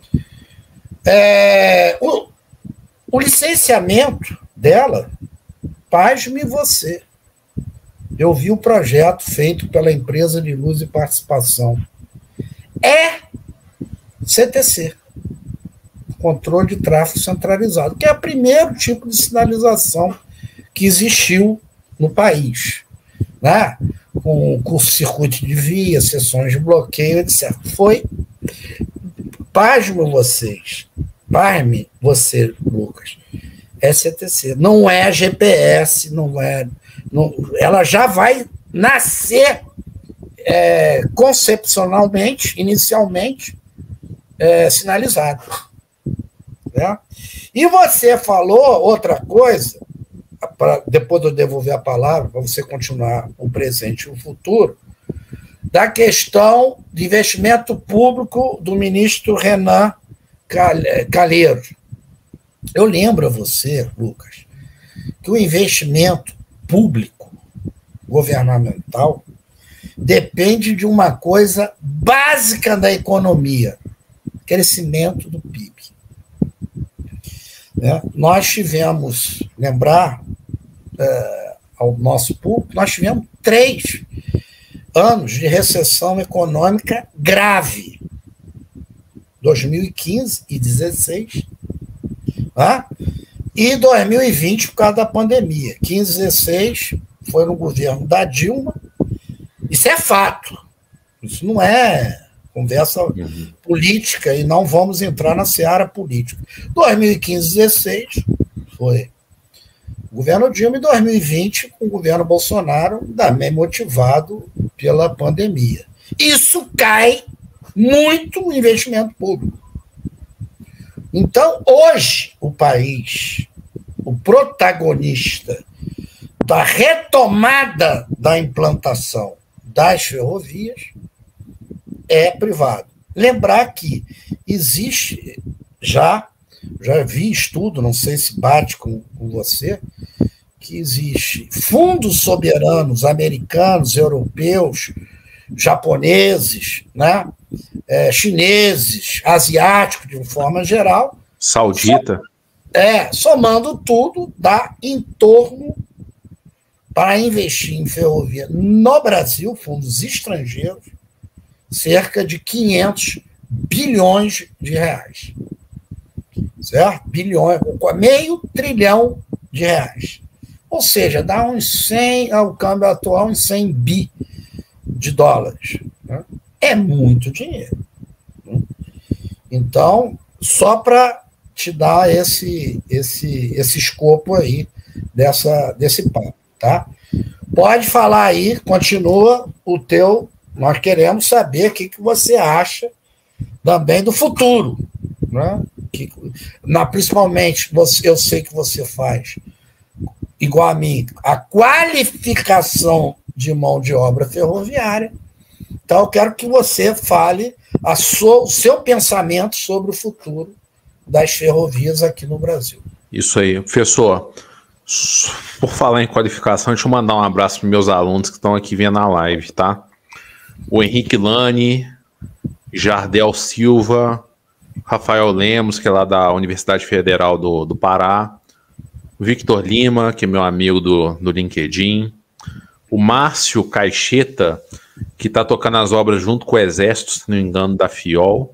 É, o, o licenciamento dela, pasme você. Eu vi o projeto feito pela empresa de luz e participação. É C T C, controle de tráfego centralizado, que é o primeiro tipo de sinalização que existiu no país, né? Com curto-circuito de via, sessões de bloqueio, etcétera. Foi, pasme vocês, pasme você, Lucas, é C T C, não é G P S, não é, não, ela já vai nascer é, concepcionalmente, inicialmente, é, sinalizada. Né? E você falou outra coisa, pra, depois de eu devolver a palavra, para você continuar o presente e o futuro, da questão de investimento público do ministro Renan Calheiros. Eu lembro a você, Lucas, que o investimento público governamental depende de uma coisa básica da economia, crescimento do P I B. É, nós tivemos, lembrar é, ao nosso público, nós tivemos três anos de recessão econômica grave, dois mil e quinze e dois mil e dezesseis, tá? E dois mil e vinte por causa da pandemia. quinze e dezesseis foi no governo da Dilma. Isso é fato. Isso não é conversa uhum. política e não vamos entrar na seara política. dois mil e quinze e dezesseis foi o governo Dilma e dois mil e vinte com o governo Bolsonaro, também motivado pela pandemia. Isso cai muito o investimento público. Então, hoje, o país, o protagonista da retomada da implantação das ferrovias é privado. Lembrar que existe já, já vi estudo, não sei se bate com, com você, que existe fundos soberanos americanos, europeus, japoneses, né, é, chineses, asiáticos, de uma forma geral. Saudita. É, somando tudo, dá em torno, para investir em ferrovia no Brasil, fundos estrangeiros, cerca de quinhentos bilhões de reais. Certo? Bilhões, meio trilhão de reais. Ou seja, dá uns cem, ao câmbio atual, uns cem bi de dólares. Né? É muito dinheiro. Né? Então, só para te dar esse, esse, esse escopo aí dessa, desse papo, tá? Pode falar aí, continua o teu. Nós queremos saber o que, que você acha também do futuro, né? Que, na, principalmente, você, eu sei que você faz, igual a mim, a qualificação de mão de obra ferroviária. Então, eu quero que você fale a sua, o seu pensamento sobre o futuro das ferrovias aqui no Brasil. Isso aí. Professor, por falar em qualificação, deixa eu mandar um abraço para meus alunos que estão aqui vendo a live, tá? O Henrique Lani, Jardel Silva, Rafael Lemos, que é lá da Universidade Federal do, do Pará, o Victor Lima, que é meu amigo do, do LinkedIn, o Márcio Caixeta, que está tocando as obras junto com o Exército, se não me engano, da FIOL,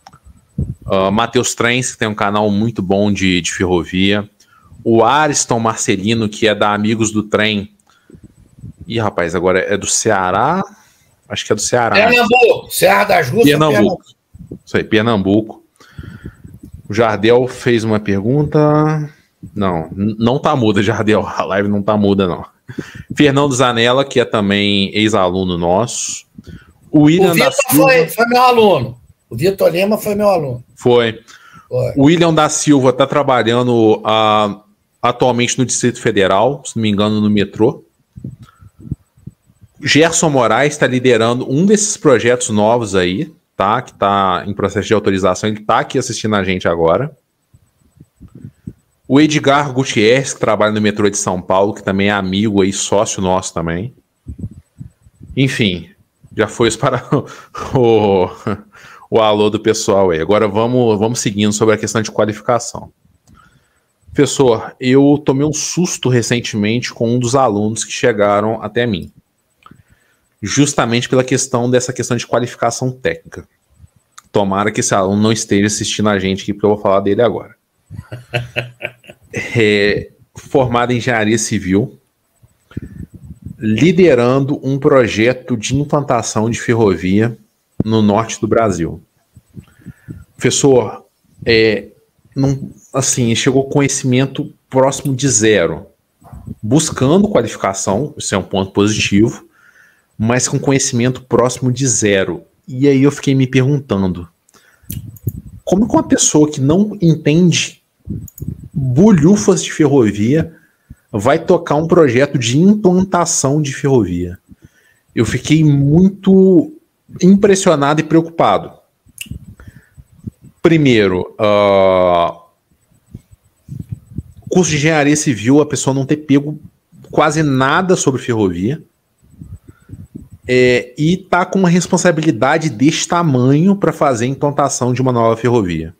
uh, Matheus Trens, que tem um canal muito bom de, de ferrovia, o Ariston Marcelino, que é da Amigos do Trem, ih, rapaz, agora é do Ceará, acho que é do Ceará. Pernambuco, Serra das Russas, Pernambuco. Pernambuco. Isso aí, Pernambuco. O Jardel fez uma pergunta. Não, não tá muda, Jardel. A live não tá muda, não. Fernando Zanella, que é também ex-aluno nosso. O William O Vitor da Silva. Foi, foi meu aluno. O Vitor Lima foi meu aluno. Foi. Foi. O William da Silva está trabalhando uh, atualmente no Distrito Federal, se não me engano, no metrô. Gerson Moraes está liderando um desses projetos novos aí, tá? Que está em processo de autorização. Ele está aqui assistindo a gente agora. O Edgar Gutierrez, que trabalha no metrô de São Paulo, que também é amigo aí, sócio nosso também. Enfim, já foi para o, o alô do pessoal aí. Agora vamos, vamos seguindo sobre a questão de qualificação. Professor, eu tomei um susto recentemente com um dos alunos que chegaram até mim. Justamente pela questão dessa questão de qualificação técnica. Tomara que esse aluno não esteja assistindo a gente aqui, porque eu vou falar dele agora. É, formado em engenharia civil, liderando um projeto de implantação de ferrovia no norte do Brasil. Professor, é, não, assim, chegou com conhecimento próximo de zero, buscando qualificação, isso é um ponto positivo, mas com conhecimento próximo de zero. E aí eu fiquei me perguntando, como que uma pessoa que não entende bulhufas de ferrovia vai tocar um projeto de implantação de ferrovia? Eu fiquei muito impressionado e preocupado. Primeiro, uh, curso de engenharia civil, a pessoa não ter pego quase nada sobre ferrovia, é, e tá com uma responsabilidade deste tamanho para fazer a implantação de uma nova ferrovia.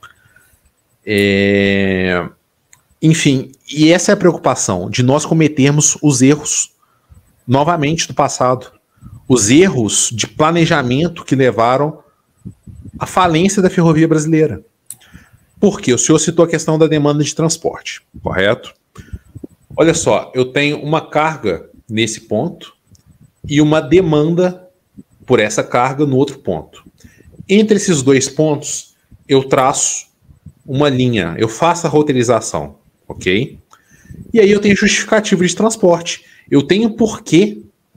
É, enfim, e essa é a preocupação, de nós cometermos os erros novamente do passado. Os erros de planejamento que levaram à falência da ferrovia brasileira. Por quê? O senhor citou a questão da demanda de transporte, correto? Olha só, eu tenho uma carga nesse ponto e uma demanda por essa carga no outro ponto. Entre esses dois pontos, eu traço uma linha, eu faço a roteirização, ok? E aí eu tenho justificativa de transporte. Eu tenho porquê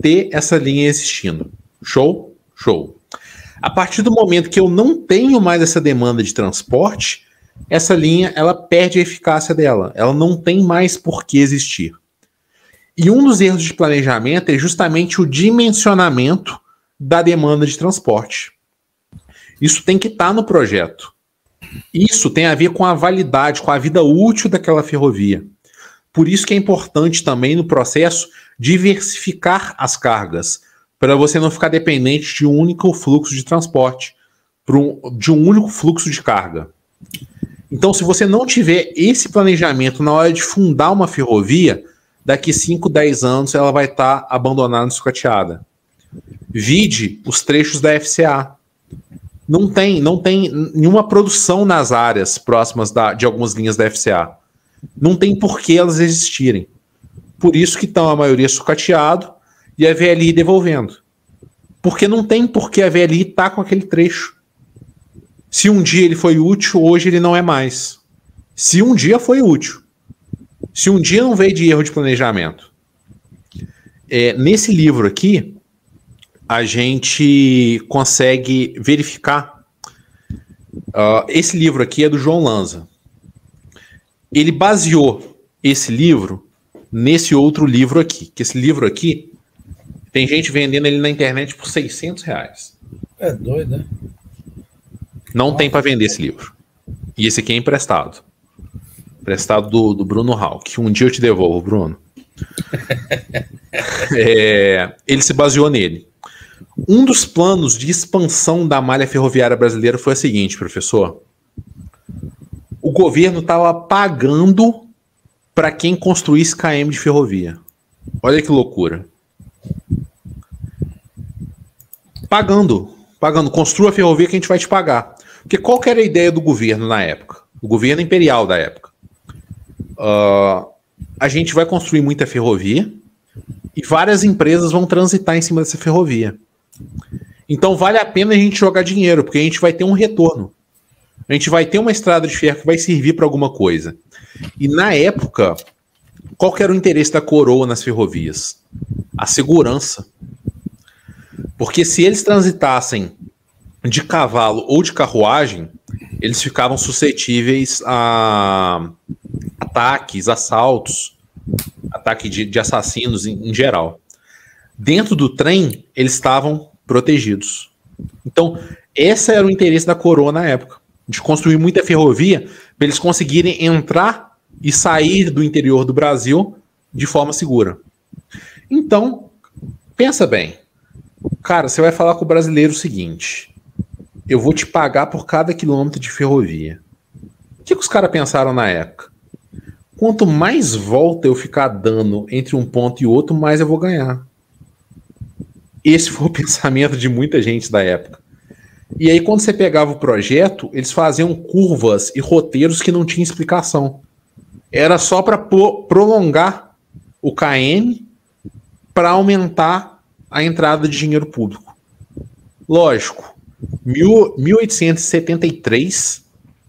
ter essa linha existindo. Show? Show. A partir do momento que eu não tenho mais essa demanda de transporte, essa linha ela perde a eficácia dela. Ela não tem mais por que existir. E um dos erros de planejamento é justamente o dimensionamento da demanda de transporte. Isso tem que estar no projeto. Isso tem a ver com a validade, com a vida útil daquela ferrovia. Por isso que é importante também no processo diversificar as cargas, para você não ficar dependente de um único fluxo de transporte, de um único fluxo de carga. Então, se você não tiver esse planejamento na hora de fundar uma ferrovia, daqui cinco, dez anos ela vai estar abandonada e sucateada. Vide os trechos da F C A. Não tem, não tem nenhuma produção nas áreas próximas da, de algumas linhas da F C A. Não tem por que elas existirem. Por isso que estão a maioria sucateado e a V L I devolvendo. Porque não tem por que a V L I estar com aquele trecho. Se um dia ele foi útil, hoje ele não é mais. Se um dia foi útil. Se um dia não veio de erro de planejamento. É, nesse livro aqui, a gente consegue verificar. Uh, esse livro aqui é do João Lanza. Ele baseou esse livro nesse outro livro aqui. Que esse livro aqui, tem gente vendendo ele na internet por seiscentos reais. É doido, né? Não Nossa. Tem para vender esse livro. E esse aqui é emprestado. Emprestado do, do Bruno Hauck. Um dia eu te devolvo, Bruno. é, ele se baseou nele. Um dos planos de expansão da malha ferroviária brasileira foi o seguinte, professor. O governo estava pagando para quem construísse K M de ferrovia. Olha que loucura. Pagando. Pagando. Construa a ferrovia que a gente vai te pagar. Porque qual que era a ideia do governo na época? O governo imperial da época. Uh, a gente vai construir muita ferrovia e várias empresas vão transitar em cima dessa ferrovia. Então vale a pena a gente jogar dinheiro, porque a gente vai ter um retorno. A gente vai ter uma estrada de ferro que vai servir para alguma coisa. E na época, qual que era o interesse da coroa nas ferrovias? A segurança. Porque se eles transitassem de cavalo ou de carruagem, eles ficavam suscetíveis a ataques, assaltos, ataque de, de assassinos em, em geral. Dentro do trem, eles estavam protegidos. Então, esse era o interesse da coroa na época, de construir muita ferrovia para eles conseguirem entrar e sair do interior do Brasil de forma segura. Então, pensa bem. Cara, você vai falar com o brasileiro o seguinte: eu vou te pagar por cada quilômetro de ferrovia. O que, que os caras pensaram na época? Quanto mais volta eu ficar dando entre um ponto e outro, mais eu vou ganhar. Esse foi o pensamento de muita gente da época. E aí, quando você pegava o projeto, eles faziam curvas e roteiros que não tinham explicação. Era só para prolongar o K M para aumentar a entrada de dinheiro público. Lógico, mil oitocentos e setenta e três,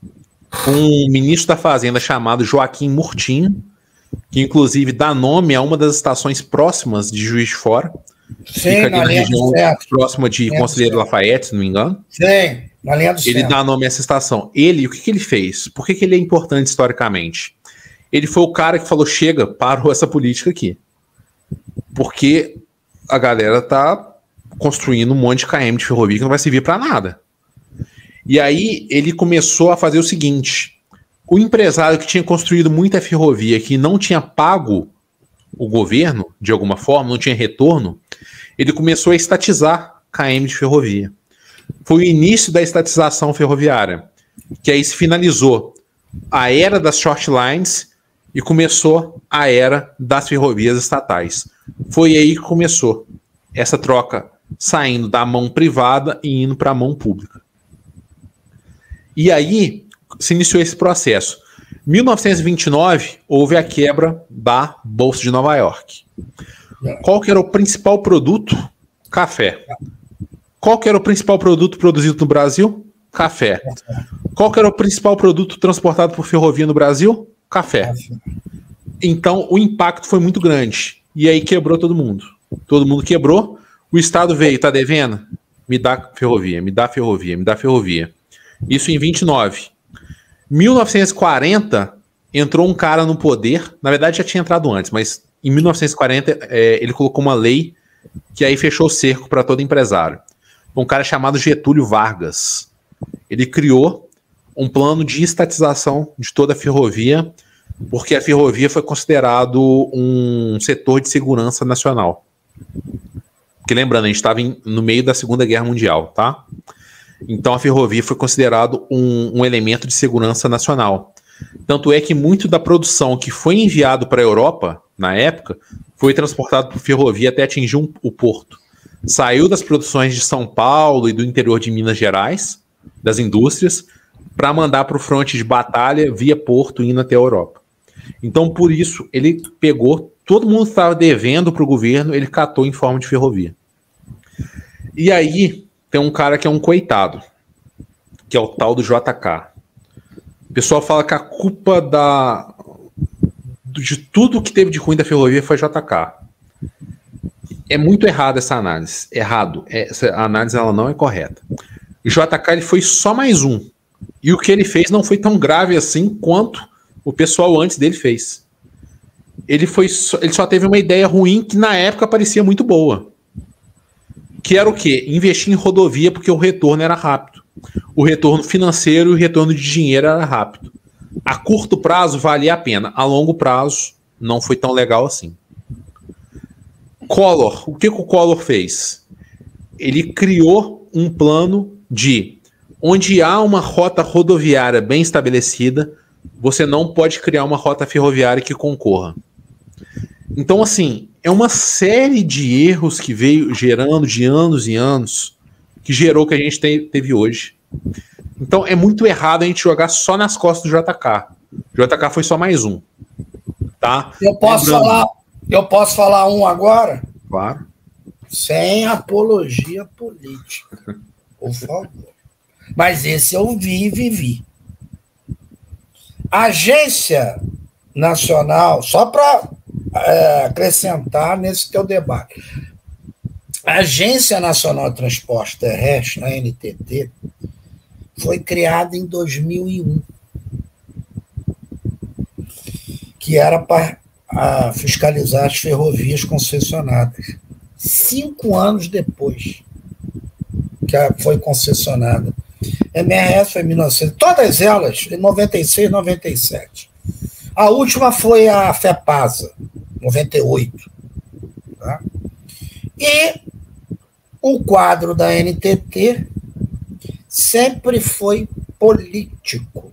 um ministro da Fazenda chamado Joaquim Murtinho, que inclusive dá nome a uma das estações próximas de Juiz de Fora, Sim, fica ali na, na região próxima de linha Conselheiro Lafayette, se não me engano. Sim, na linha do Ele centro. dá nome a essa estação. Ele, o que, que ele fez? Por que, que ele é importante historicamente? Ele foi o cara que falou: chega, parou essa política aqui. Porque a galera tá construindo um monte de K M de ferrovia que não vai servir para nada. E aí ele começou a fazer o seguinte: o empresário que tinha construído muita ferrovia, que não tinha pago o governo, de alguma forma, não tinha retorno, ele começou a estatizar K M de ferrovia. Foi o início da estatização ferroviária, que aí se finalizou a era das short lines e começou a era das ferrovias estatais. Foi aí que começou essa troca, saindo da mão privada e indo para a mão pública. E aí se iniciou esse processo. Em mil novecentos e vinte e nove, houve a quebra da Bolsa de Nova York. Qual que era o principal produto? Café. Qual que era o principal produto produzido no Brasil? Café. Qual que era o principal produto transportado por ferrovia no Brasil? Café. Então, o impacto foi muito grande. E aí quebrou todo mundo. todo mundo quebrou, o Estado veio, tá devendo? Me dá ferrovia, me dá ferrovia, me dá ferrovia. Isso em vinte e nove. mil novecentos e quarenta, entrou um cara no poder, na verdade já tinha entrado antes, mas em mil novecentos e quarenta é, ele colocou uma lei que aí fechou o cerco para todo empresário. Um cara chamado Getúlio Vargas. Ele criou um plano de estatização de toda a ferrovia, porque a ferrovia foi considerado um setor de segurança nacional. Porque lembrando, a gente estava no meio da Segunda Guerra Mundial, tá? Então a ferrovia foi considerado um, um elemento de segurança nacional. Tanto é que muito da produção que foi enviado para a Europa, na época, foi transportado por ferrovia até atingir um, o porto. Saiu das produções de São Paulo e do interior de Minas Gerais, das indústrias, para mandar para o fronte de batalha via porto indo até a Europa. Então, por isso, ele pegou, todo mundo estava devendo para o governo, ele catou em forma de ferrovia. E aí, tem um cara que é um coitado, que é o tal do J K. O pessoal fala que a culpa da, de tudo que teve de ruim da ferrovia foi J K. É muito errado essa análise. Errado. Essa análise ela não é correta. O J K ele foi só mais um. E o que ele fez não foi tão grave assim quanto o pessoal antes dele fez. Ele, foi só, ele só teve uma ideia ruim que na época parecia muito boa. Que era o quê? Investir em rodovia porque o retorno era rápido. O retorno financeiro e o retorno de dinheiro era rápido. A curto prazo valia a pena. A longo prazo não foi tão legal assim. Collor, o que, que o Collor fez? Ele criou um plano de onde há uma rota rodoviária bem estabelecida, você não pode criar uma rota ferroviária que concorra. Então, assim, é uma série de erros que veio gerando de anos e anos, que gerou o que a gente te, teve hoje. Então, é muito errado a gente jogar só nas costas do J K. O J K foi só mais um. Tá? Eu posso Lembrando... falar, eu posso falar um agora? Claro. Sem apologia política, por favor. Mas esse eu vi e vivi. A Agência Nacional, só para é, acrescentar nesse teu debate, a Agência Nacional de Transporte Terrestre, a N T T, foi criada em dois mil e um, que era para fiscalizar as ferrovias concessionadas. Cinco anos depois que foi concessionada. M R S foi em mil e novecentos, todas elas em noventa e seis, noventa e sete. A última foi a FEPASA, noventa e oito. Tá? E o quadro da N T T sempre foi político.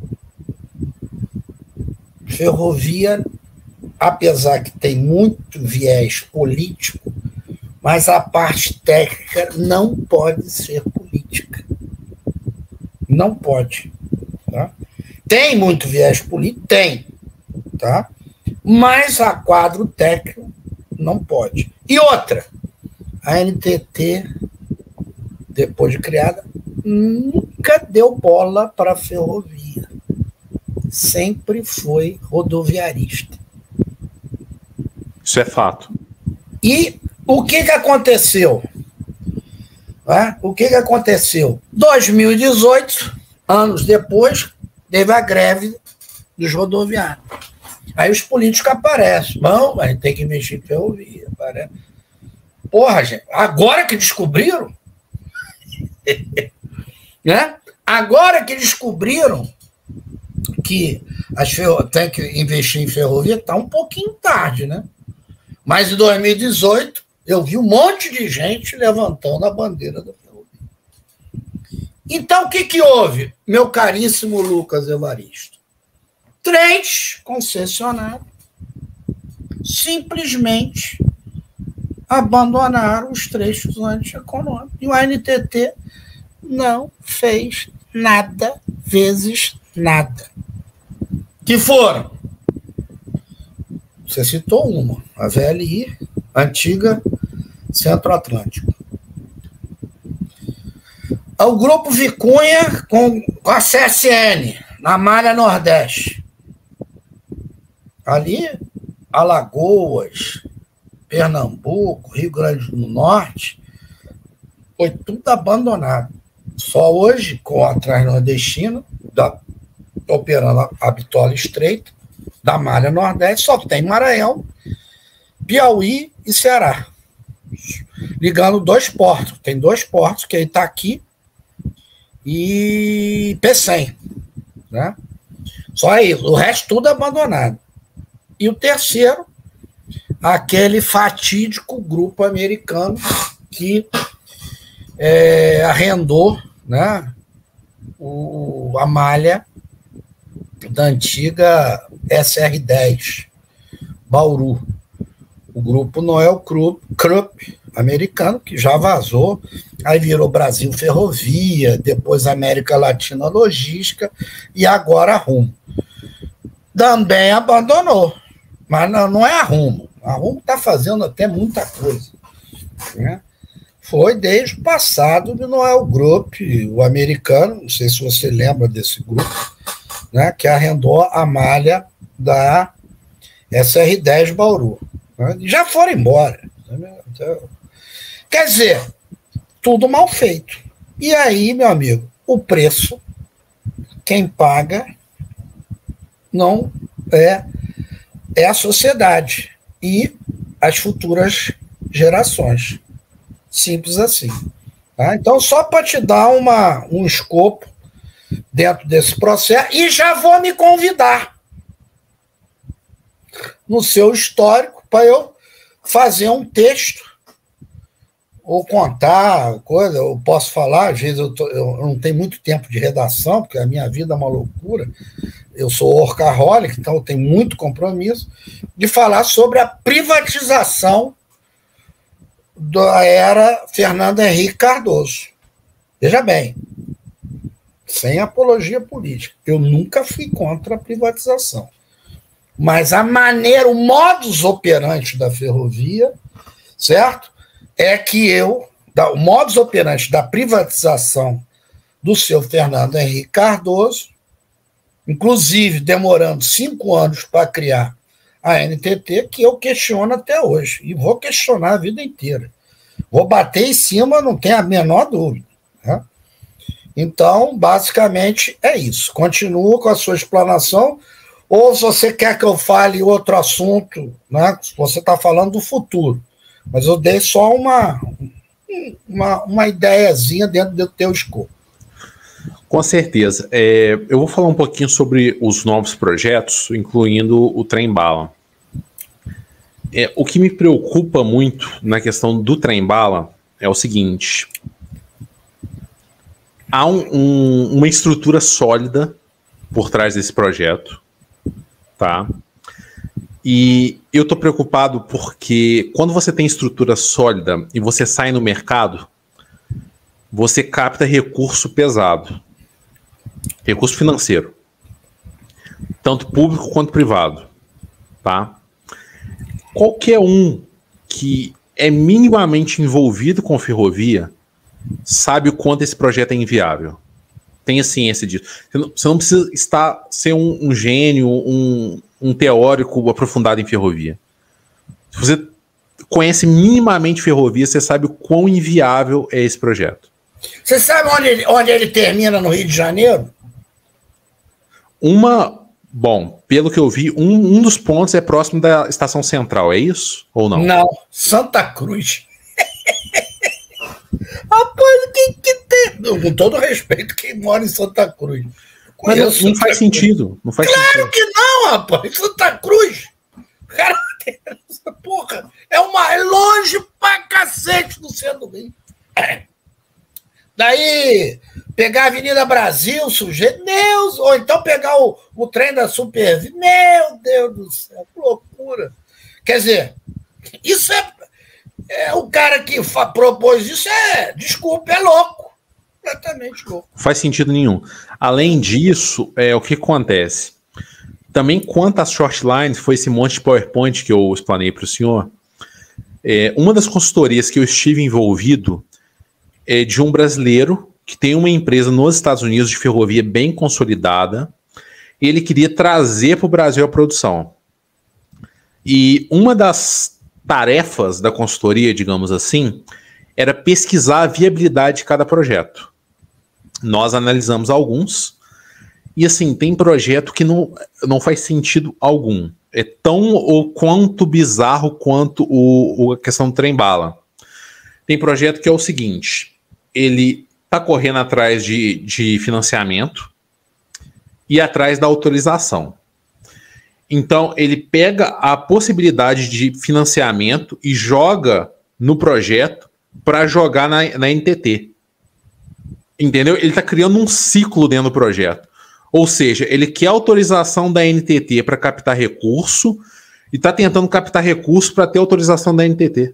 Ferrovia, apesar que tem muito viés político, mas a parte técnica não pode ser política. Não pode. Tá? Tem muito viés político? Tem. Tá? Mas a quadro técnico não pode. E outra, a N T T, depois de criada, nunca deu bola para a ferrovia. Sempre foi rodoviarista. Isso é fato. E o que, que aconteceu? É? O que, que aconteceu? dois mil e dezoito, anos depois, teve a greve dos rodoviários. Aí os políticos aparecem. Não, a gente tem que investir em ferrovia. Aparece. Porra, gente, agora que descobriram, né? Agora que descobriram que as ferro... tem que investir em ferrovia, está um pouquinho tarde, né? Mas em dois mil e dezoito, eu vi um monte de gente levantando a bandeira da ferrovia. Então, o que, que houve, meu caríssimo Lucas Evaristo? Três concessionários simplesmente abandonaram os trechos antieconômicos. E o A N T T não fez nada, vezes nada. Que foram? Você citou uma, a V L I, antiga Centro-Atlântico. O Grupo Vicunha com, com a C S N, na Malha Nordeste. Ali, Alagoas, Pernambuco, Rio Grande do Norte, foi tudo abandonado. Só hoje, com a Transnordestina, da, operando a bitola estreita, da Malha Nordeste, só tem Maranhão, Piauí e Ceará. Ligando dois portos. Tem dois portos, que é Itaqui e Pecém. Né? Só isso. O resto tudo abandonado. E o terceiro, aquele fatídico grupo americano que é, arrendou, né, o, a malha da antiga S R dez, Bauru. O grupo Noel Krupp, Krupp, americano, que já vazou, aí virou Brasil Ferrovia, depois América Latina Logística, e agora a Rumo. Também abandonou, mas não, não é a Rumo. A Rumo está fazendo até muita coisa. Né? Foi desde o passado do Noel Krupp, o americano, não sei se você lembra desse grupo, né, que arrendou a malha da S R dez Bauru. Né? Já foram embora. Então, quer dizer, tudo mal feito. E aí, meu amigo, o preço, quem paga não é, é a sociedade e as futuras gerações. Simples assim. Tá? Então, só para te dar uma, um escopo dentro desse processo, e já vou me convidar no seu histórico para eu fazer um texto ou contar coisa. Eu posso falar, às vezes eu, tô, eu não tenho muito tempo de redação, porque a minha vida é uma loucura, eu sou workaholic, então eu tenho muito compromisso de falar sobre a privatização da era Fernando Henrique Cardoso. Veja bem, sem apologia política, eu nunca fui contra a privatização. Mas a maneira, o modus operandi da ferrovia, certo? É que eu, o modus operandi da privatização do seu Fernando Henrique Cardoso, inclusive demorando cinco anos para criar a N T T, que eu questiono até hoje, e vou questionar a vida inteira. Vou bater em cima, não tem a menor dúvida. Né? Então, basicamente, é isso. Continua com a sua explanação, ou se você quer que eu fale outro assunto, né? Você está falando do futuro, mas eu dei só uma, uma, uma ideiazinha dentro do teu escopo. Com certeza. É, eu vou falar um pouquinho sobre os novos projetos, incluindo o trem-bala. É, o que me preocupa muito na questão do trem-bala é o seguinte: há um, um, uma estrutura sólida por trás desse projeto, tá? E eu tô preocupado porque quando você tem estrutura sólida e você sai no mercado, você capta recurso pesado, recurso financeiro, tanto público quanto privado, tá? Qualquer um que é minimamente envolvido com ferrovia sabe o quanto esse projeto é inviável. Tenha ciência disso. Você não, você não precisa estar, ser um, um gênio, um, um teórico aprofundado em ferrovia. Se você conhece minimamente ferrovia, você sabe o quão inviável é esse projeto. Você sabe onde ele, onde ele termina no Rio de Janeiro? Uma... Bom, pelo que eu vi, um, um dos pontos é próximo da Estação Central, é isso? Ou não? Não, Santa Cruz. Rapaz, o que que tem? Com todo respeito, quem mora em Santa Cruz. Mas não, não faz sentido. Não faz claro sentido. que não, rapaz. Santa Cruz. Cara, porra, é uma é longe pra cacete do centro do Rio. É. Daí, pegar a Avenida Brasil, sujeito, Deus, ou então pegar o, o trem da Supervia, meu Deus do céu, que loucura. Quer dizer, isso é, é o cara que fa, propôs isso, é, desculpa, é louco, completamente louco. Faz sentido nenhum. Além disso, é, o que acontece? Também quanto às short lines, foi esse monte de PowerPoint que eu explanei para o senhor, é, uma das consultorias que eu estive envolvido é de um brasileiro que tem uma empresa nos Estados Unidos de ferrovia bem consolidada, ele queria trazer para o Brasil a produção. E uma das tarefas da consultoria, digamos assim, era pesquisar a viabilidade de cada projeto. Nós analisamos alguns, e assim, tem projeto que não, não faz sentido algum. É tão ou quanto bizarro quanto o, o, a questão do trem-bala. Tem projeto que é o seguinte, ele está correndo atrás de, de financiamento e atrás da autorização. Então, ele pega a possibilidade de financiamento e joga no projeto para jogar na, na N T T. Entendeu? Ele está criando um ciclo dentro do projeto. Ou seja, ele quer autorização da N T T para captar recurso e está tentando captar recurso para ter autorização da N T T.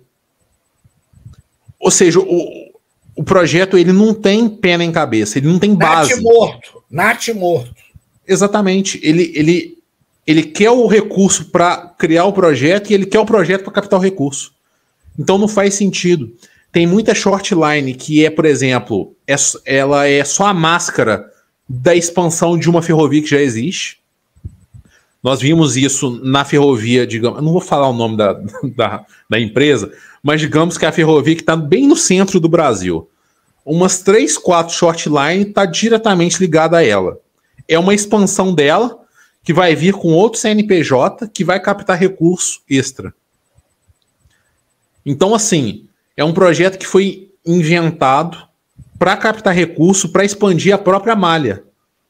Ou seja, o, o projeto ele não tem pé nem cabeça, ele não tem base. Nath morto, Nath morto. Exatamente. Ele, ele, ele quer o recurso para criar o projeto e ele quer o projeto para captar o recurso. Então não faz sentido. Tem muita shortline que é, por exemplo, é, ela é só a máscara da expansão de uma ferrovia que já existe. Nós vimos isso na ferrovia, digamos, eu não vou falar o nome da, da, da empresa, mas digamos que é a ferrovia que está bem no centro do Brasil. Umas três, quatro shortline está diretamente ligada a ela. É uma expansão dela que vai vir com outro C N P J que vai captar recurso extra. Então, assim, é um projeto que foi inventado para captar recurso, para expandir a própria malha.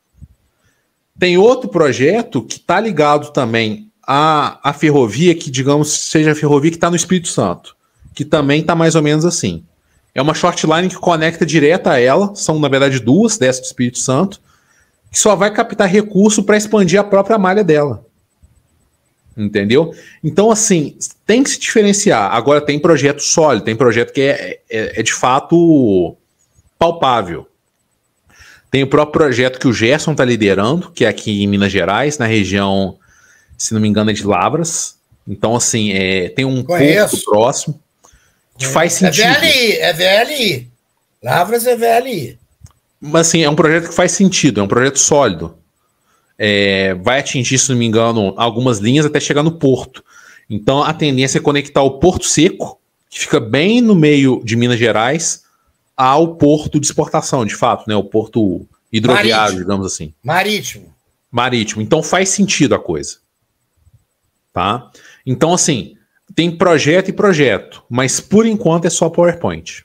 Tem outro projeto que está ligado também à, à ferrovia, que digamos seja a ferrovia que está no Espírito Santo, que também está mais ou menos assim. É uma shortline que conecta direto a ela, são na verdade duas dessa do Espírito Santo, que só vai captar recurso para expandir a própria malha dela. Entendeu? Então, assim, tem que se diferenciar. Agora, tem projeto sólido, tem projeto que é, é, é de fato palpável. Tem o próprio projeto que o Gerson está liderando, que é aqui em Minas Gerais, na região, se não me engano, é de Lavras. Então, assim, é, tem um Conheço. ponto próximo que Conheço. Faz sentido. É V L I, é V L I. Lavras é V L I. Mas, assim, é um projeto que faz sentido, é um projeto sólido. É, vai atingir, se não me engano, algumas linhas até chegar no porto. Então, a tendência é conectar o Porto Seco, que fica bem no meio de Minas Gerais, ao porto de exportação, de fato, né? O porto hidroviário, marítimo, digamos assim. Marítimo. Marítimo. Então faz sentido a coisa. Tá? Então, assim, tem projeto e projeto, mas por enquanto é só PowerPoint.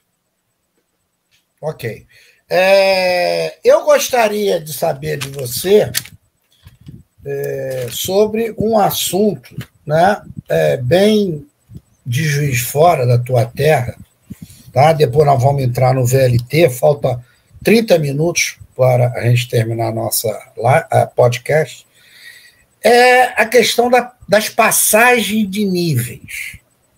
Ok. É, eu gostaria de saber de você é, sobre um assunto, né, é, bem de Juiz de Fora, da tua terra. Tá? Depois nós vamos entrar no V L T, falta trinta minutos para a gente terminar a nossa a podcast. É a questão da, das passagens de níveis.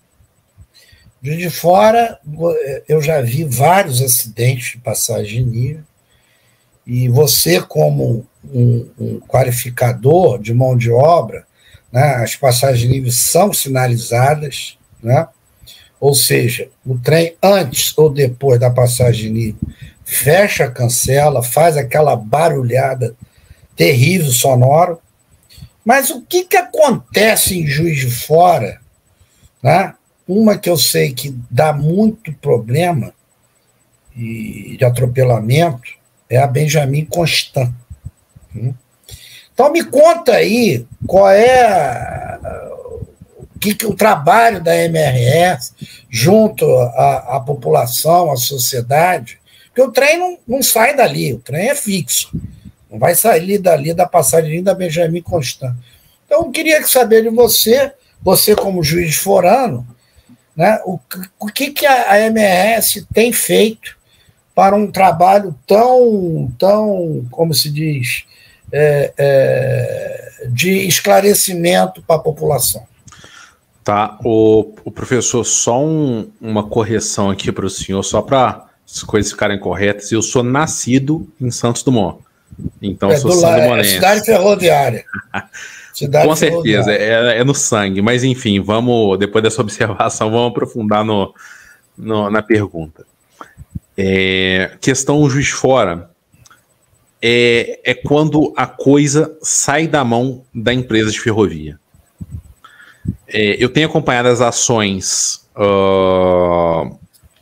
Juiz de Fora, eu já vi vários acidentes de passagem de nível, e você, como um, um qualificador de mão de obra, né, as passagens de nível são sinalizadas, né? Ou seja, o trem antes ou depois da passagem de nível fecha, cancela, faz aquela barulhada terrível, sonoro. Mas o que, que acontece em Juiz de Fora, né? Uma que eu sei que dá muito problema e de atropelamento é a Benjamin Constant. Então me conta aí qual é o, que, que o trabalho da M R S junto à, à população, à sociedade, porque o trem não, não sai dali, o trem é fixo, não vai sair dali da passagem da Benjamin Constant. Então eu queria saber de você, você como juiz de forano, né, o, o que, que a M R S tem feito para um trabalho tão, tão como se diz, é, é, de esclarecimento para a população. Tá, o, o professor, só um, uma correção aqui para o senhor, só para as coisas ficarem corretas. Eu sou nascido em Santos Dumont, então é sou do Santo é cidade ferroviária. Cidade Com certeza, é, é no sangue, mas enfim, vamos, depois dessa observação, vamos aprofundar no, no, na pergunta. É, questão Juiz de Fora é, é quando a coisa sai da mão da empresa de ferrovia. é, eu tenho acompanhado as ações uh,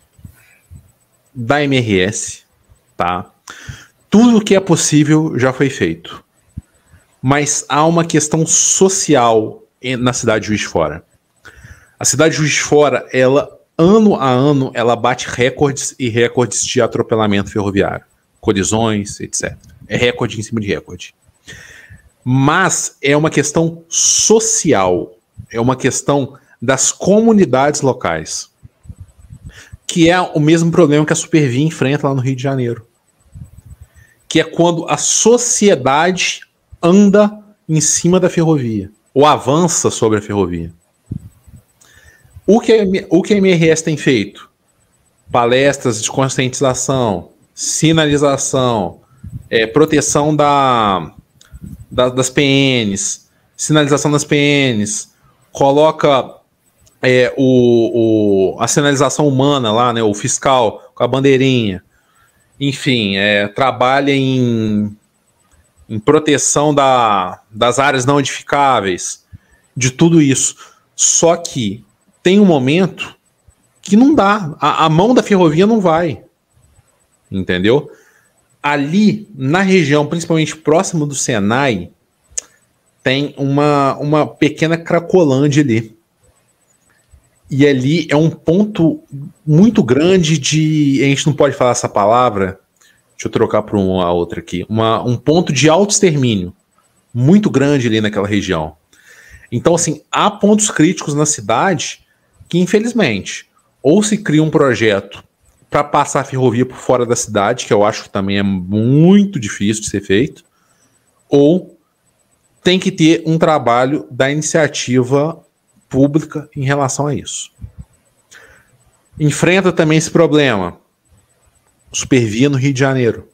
da M R S, tá? Tudo o que é possível já foi feito. Mas há uma questão social na cidade de Juiz de Fora. A cidade de Juiz de Fora, ela, ano a ano, ela bate recordes e recordes de atropelamento ferroviário. Colisões, etcétera. É recorde em cima de recorde. Mas é uma questão social. É uma questão das comunidades locais. Que é o mesmo problema que a Supervia enfrenta lá no Rio de Janeiro. Que é quando a sociedade anda em cima da ferrovia, ou avança sobre a ferrovia. O que a, o que a M R S tem feito? Palestras de conscientização, sinalização, é, proteção da, da, das P Ns, sinalização das P Ns, coloca é, o, o, a sinalização humana lá, né, o fiscal com a bandeirinha, enfim, é, trabalha em em proteção da, das áreas não edificáveis, de tudo isso. Só que tem um momento que não dá. A, a mão da ferrovia não vai. Entendeu? Ali, na região, principalmente próximo do Senai, tem uma, uma pequena Cracolândia ali. E ali é um ponto muito grande de... A gente não pode falar essa palavra... Deixa eu trocar para uma outra aqui. Uma, um ponto de auto-extermínio muito grande ali naquela região. Então, assim, há pontos críticos na cidade que, infelizmente, ou se cria um projeto para passar a ferrovia por fora da cidade, que eu acho que também é muito difícil de ser feito, ou tem que ter um trabalho da iniciativa pública em relação a isso. Enfrenta também esse problema Supervia no Rio de Janeiro.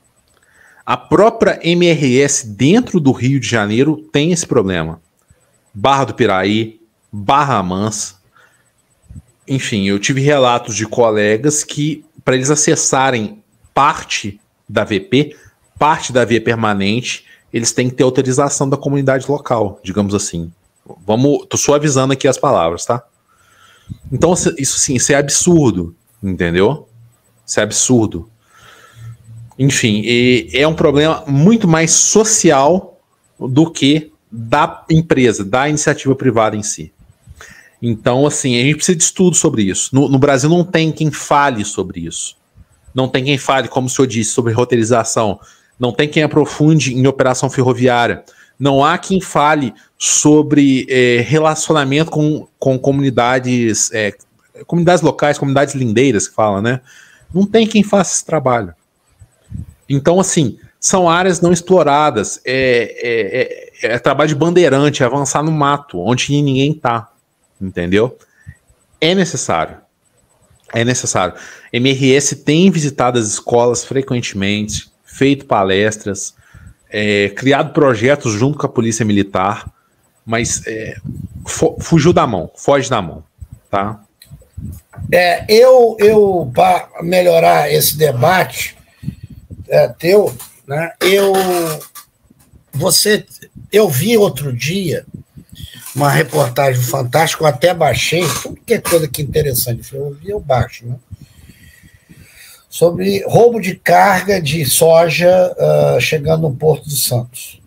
A própria M R S dentro do Rio de Janeiro tem esse problema. Barra do Piraí, Barra Mansa. Enfim, eu tive relatos de colegas que, para eles acessarem parte da V P, parte da via permanente, eles têm que ter autorização da comunidade local, digamos assim. Vamos, tô suavizando aqui as palavras, tá? Então, isso sim, isso é absurdo, entendeu? Isso é absurdo. Enfim, é um problema muito mais social do que da empresa, da iniciativa privada em si. Então, assim, a gente precisa de estudo sobre isso. No, no Brasil não tem quem fale sobre isso. Não tem quem fale, como o senhor disse, sobre roteirização. Não tem quem aprofunde em operação ferroviária. Não há quem fale sobre é, relacionamento com, com comunidades, é, comunidades locais, comunidades lindeiras que fala, né? Não tem quem faça esse trabalho. Então, assim, são áreas não exploradas. É, é, é, é trabalho de bandeirante, é avançar no mato, onde ninguém está. Entendeu? É necessário. É necessário. M R S tem visitado as escolas frequentemente, feito palestras, é, criado projetos junto com a Polícia Militar, mas é, fugiu da mão, foge da mão, tá? É, eu, eu para melhorar esse debate é, teu, né, eu, você, eu vi outro dia uma reportagem fantástica, eu até baixei, tudo que é coisa que é interessante, eu vi, eu baixo, né, sobre roubo de carga de soja uh, chegando no Porto de Santos.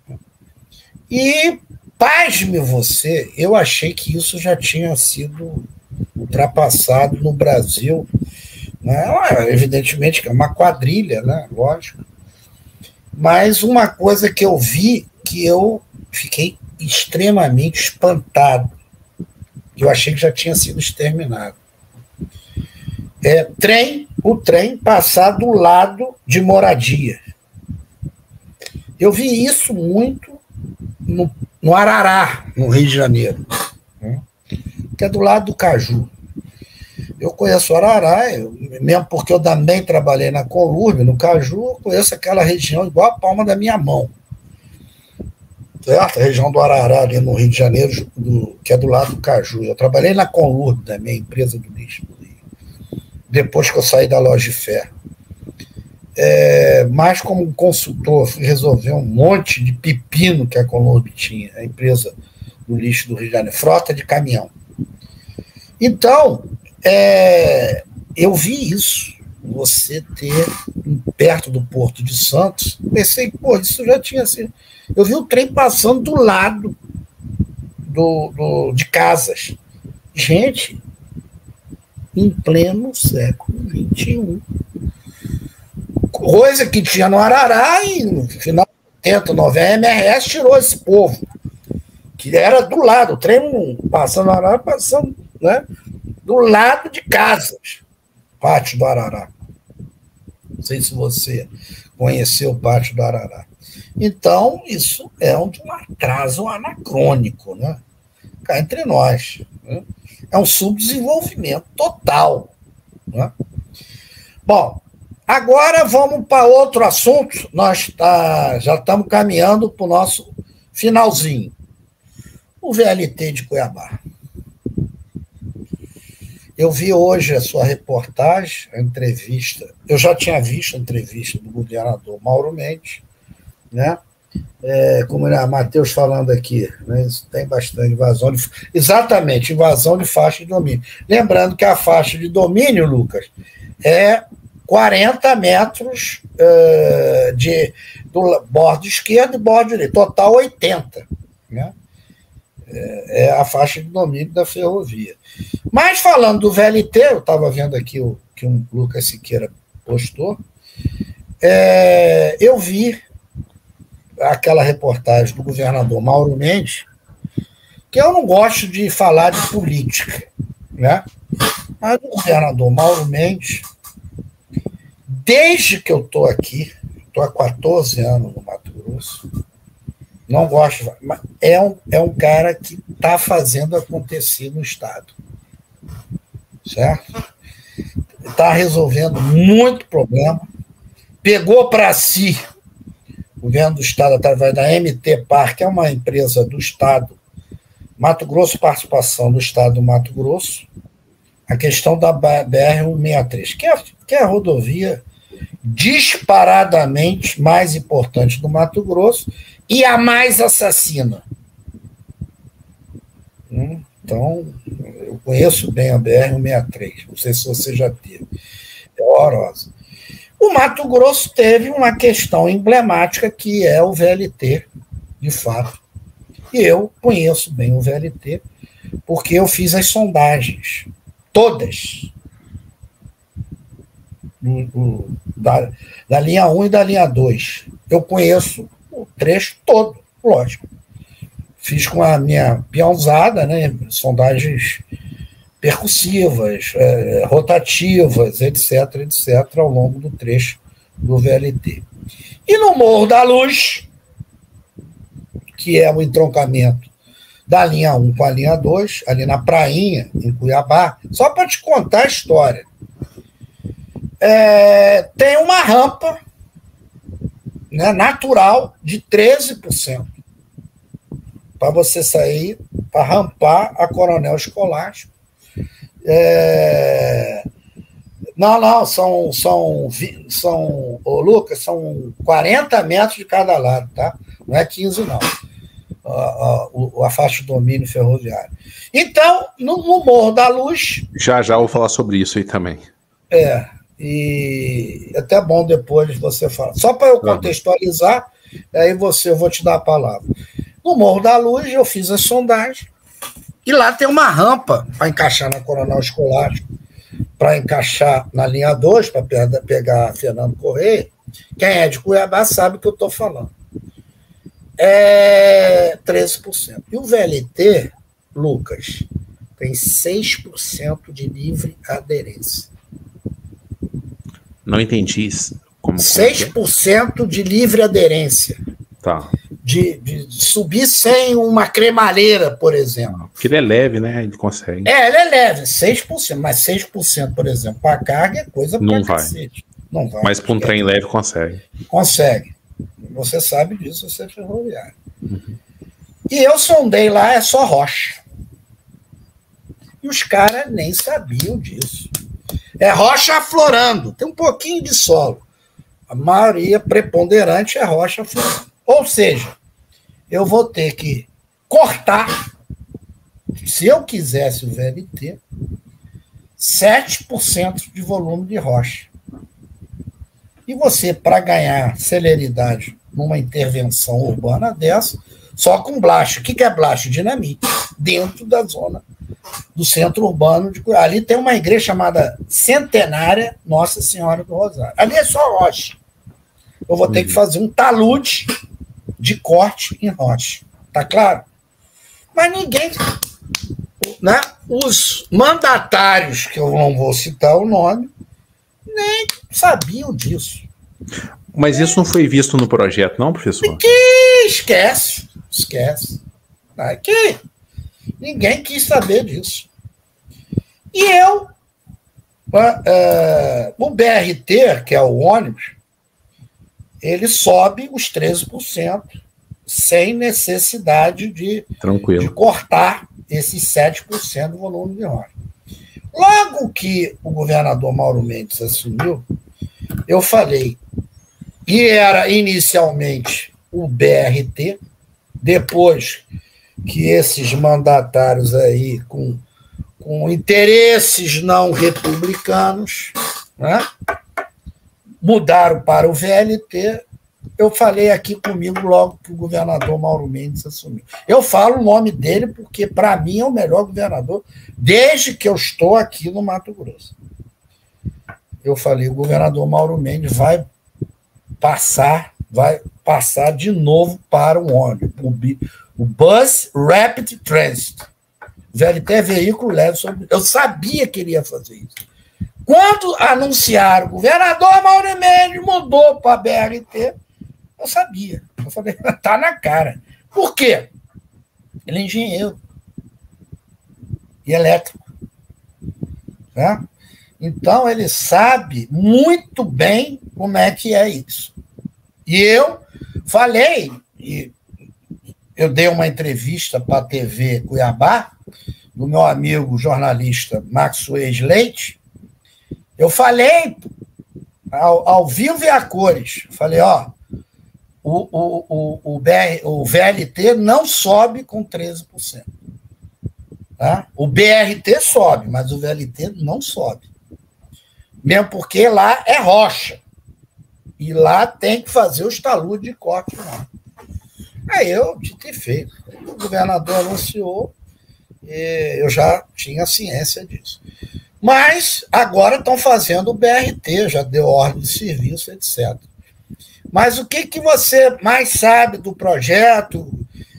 E, pasme você, eu achei que isso já tinha sido ultrapassado no Brasil, né? Evidentemente que é uma quadrilha, né? Lógico. Mas uma coisa que eu vi que eu fiquei extremamente espantado, que eu achei que já tinha sido exterminado. É, trem, o trem passar do lado de moradia. Eu vi isso muito no, no Arará, no Rio de Janeiro, né? Que é do lado do Caju. Eu conheço o Arará, eu, mesmo porque eu também trabalhei na Conlurb, no Caju, eu conheço aquela região igual a palma da minha mão. Certo? A região do Arará, ali no Rio de Janeiro, do, que é do lado do Caju. Eu trabalhei na Conlurb também, empresa do lixo do Rio, depois que eu saí da loja de ferro. É, mas como consultor, fui resolver um monte de pepino que a Conlurb tinha, a empresa do lixo do Rio de Janeiro, frota de caminhão. Então, é, eu vi isso, você ter perto do Porto de Santos, pensei, pô, isso já tinha sido. Eu vi o trem passando do lado do, do, de casas. Gente, em pleno século vinte e um. Coisa que tinha no Arará e no final de oitenta, noventa, a M R S tirou esse povo, que era do lado, o trem passando no Arará, passando, né, do lado de casas, pátio do Arará. Não sei se você conheceu o pátio do Arará. Então, isso é um, um atraso anacrônico, né? Cá entre nós. Né? É um subdesenvolvimento total. Né? Bom, agora vamos para outro assunto. Nós tá, já estamos caminhando para o nosso finalzinho. O V L T de Cuiabá. Eu vi hoje a sua reportagem, a entrevista. Eu já tinha visto a entrevista do governador Mauro Mendes, né? É, como o Matheus falando aqui, né? Isso tem bastante invasão de, exatamente, invasão de faixa de domínio. Lembrando que a faixa de domínio, Lucas, é quarenta metros é, de, do bordo esquerdo e bordo direito, total oitenta, né? É a faixa de domínio da ferrovia. Mas falando do V L T, eu estava vendo aqui o que o Lucas Siqueira postou, é, eu vi aquela reportagem do governador Mauro Mendes, que eu não gosto de falar de política, né? Mas o governador Mauro Mendes, desde que eu estou aqui, estou há quatorze anos no Mato Grosso, não gosto, mas é um, é um cara que está fazendo acontecer no Estado. Certo? Está resolvendo muito problema. Pegou para si, o governo do Estado, através da M T Par, que é uma empresa do Estado, Mato Grosso, participação do Estado do Mato Grosso, a questão da B R cento e sessenta e três, que é, que é a rodovia disparadamente mais importante do Mato Grosso e a mais assassina. Então, eu conheço bem a B R cento e sessenta e três, não sei se você já teve. É horrorosa. O Mato Grosso teve uma questão emblemática que é o V L T, de fato. E eu conheço bem o V L T, porque eu fiz as sondagens, todas, do, do, da, da linha um e da linha dois. Eu conheço o trecho todo, lógico. Fiz com a minha peãozada, né, sondagens percussivas, é, rotativas, etc, etc, ao longo do trecho do V L T. E no Morro da Luz, que é o entroncamento da linha um com a linha dois, ali na Prainha, em Cuiabá, só para te contar a história, é, tem uma rampa, né, natural de treze por cento para você sair, para rampar a Coronel Escolástico. É... Não, não, são, são, são ô, Lucas, são quarenta metros de cada lado, tá? Não é quinze, não. A, a, a faixa de domínio ferroviário. Então, no, no Morro da Luz... Já, já vou falar sobre isso aí também. É, e é até bom depois você falar. Só para eu contextualizar, aí você, eu vou te dar a palavra. No Morro da Luz, eu fiz as sondagens, e lá tem uma rampa para encaixar na Coronel Escolástico, para encaixar na linha dois, para pegar Fernando Correia. Quem é de Cuiabá sabe o que eu estou falando. É treze por cento. E o V L T, Lucas, tem seis por cento de livre aderência. Não entendi isso. Como, como seis por cento de livre aderência. Tá. De, de subir sem uma cremalheira, por exemplo. Porque ele é leve, né? Ele consegue. É, ele é leve, seis por cento, mas seis por cento, por exemplo, para carga é coisa não pra vai. cacete. Não vai. Mas para um trem leve consegue. Consegue. Você sabe disso, você é ferroviário. Uhum. E eu sondei lá, é só rocha. E os caras nem sabiam disso. É rocha aflorando, tem um pouquinho de solo. A maioria preponderante é rocha aflorando. Ou seja, eu vou ter que cortar se eu quisesse o V L T, sete por cento de volume de rocha. E você, para ganhar celeridade numa intervenção urbana dessa, só com blast. O que é blast? Dinamite. Dentro da zona do centro urbano de Cuiabá. Ali tem uma igreja chamada Centenária Nossa Senhora do Rosário. Ali é só rocha. Eu vou ter que fazer um talude de corte em rocha. Tá claro? Mas ninguém... Né? Os mandatários, que eu não vou citar o nome, nem sabiam disso. Mas isso não foi visto no projeto, não, professor? Que esquece, esquece. Aqui, ninguém quis saber disso. E eu, uh, o B R T, que é o ônibus, ele sobe os treze por cento sem necessidade de, de cortar esses sete por cento do volume de rocha. Logo que o governador Mauro Mendes assumiu, eu falei que era inicialmente o B R T, depois que esses mandatários aí com, com interesses não republicanos, né, mudaram para o V L T. Eu falei aqui comigo logo que o governador Mauro Mendes assumiu. Eu falo o nome dele porque, para mim, é o melhor governador desde que eu estou aqui no Mato Grosso. Eu falei, o governador Mauro Mendes vai passar, vai passar de novo para o ônibus, o Bus Rapid Transit. O V L T é veículo leve sobre... Eu sabia que ele ia fazer isso. Quando anunciaram, o governador Mauro Mendes mudou para a B R T, eu sabia. Eu falei, tá na cara. Por quê? Ele é engenheiro e elétrico. Né? Então, ele sabe muito bem como é que é isso. E eu falei, e eu dei uma entrevista para a T V Cuiabá, do meu amigo jornalista Maxwell Leite, eu falei ao, ao vivo e a cores, falei, ó, o, o, o, o, B R, o V L T não sobe com treze por cento. Tá? O B R T sobe, mas o V L T não sobe. Mesmo porque lá é rocha. E lá tem que fazer os taludes de corte. Lá. Aí eu, de ter feito. O governador anunciou, e eu já tinha ciência disso. Mas agora estão fazendo o B R T, já deu ordem de serviço, etcétera. Mas o que, que você mais sabe do projeto?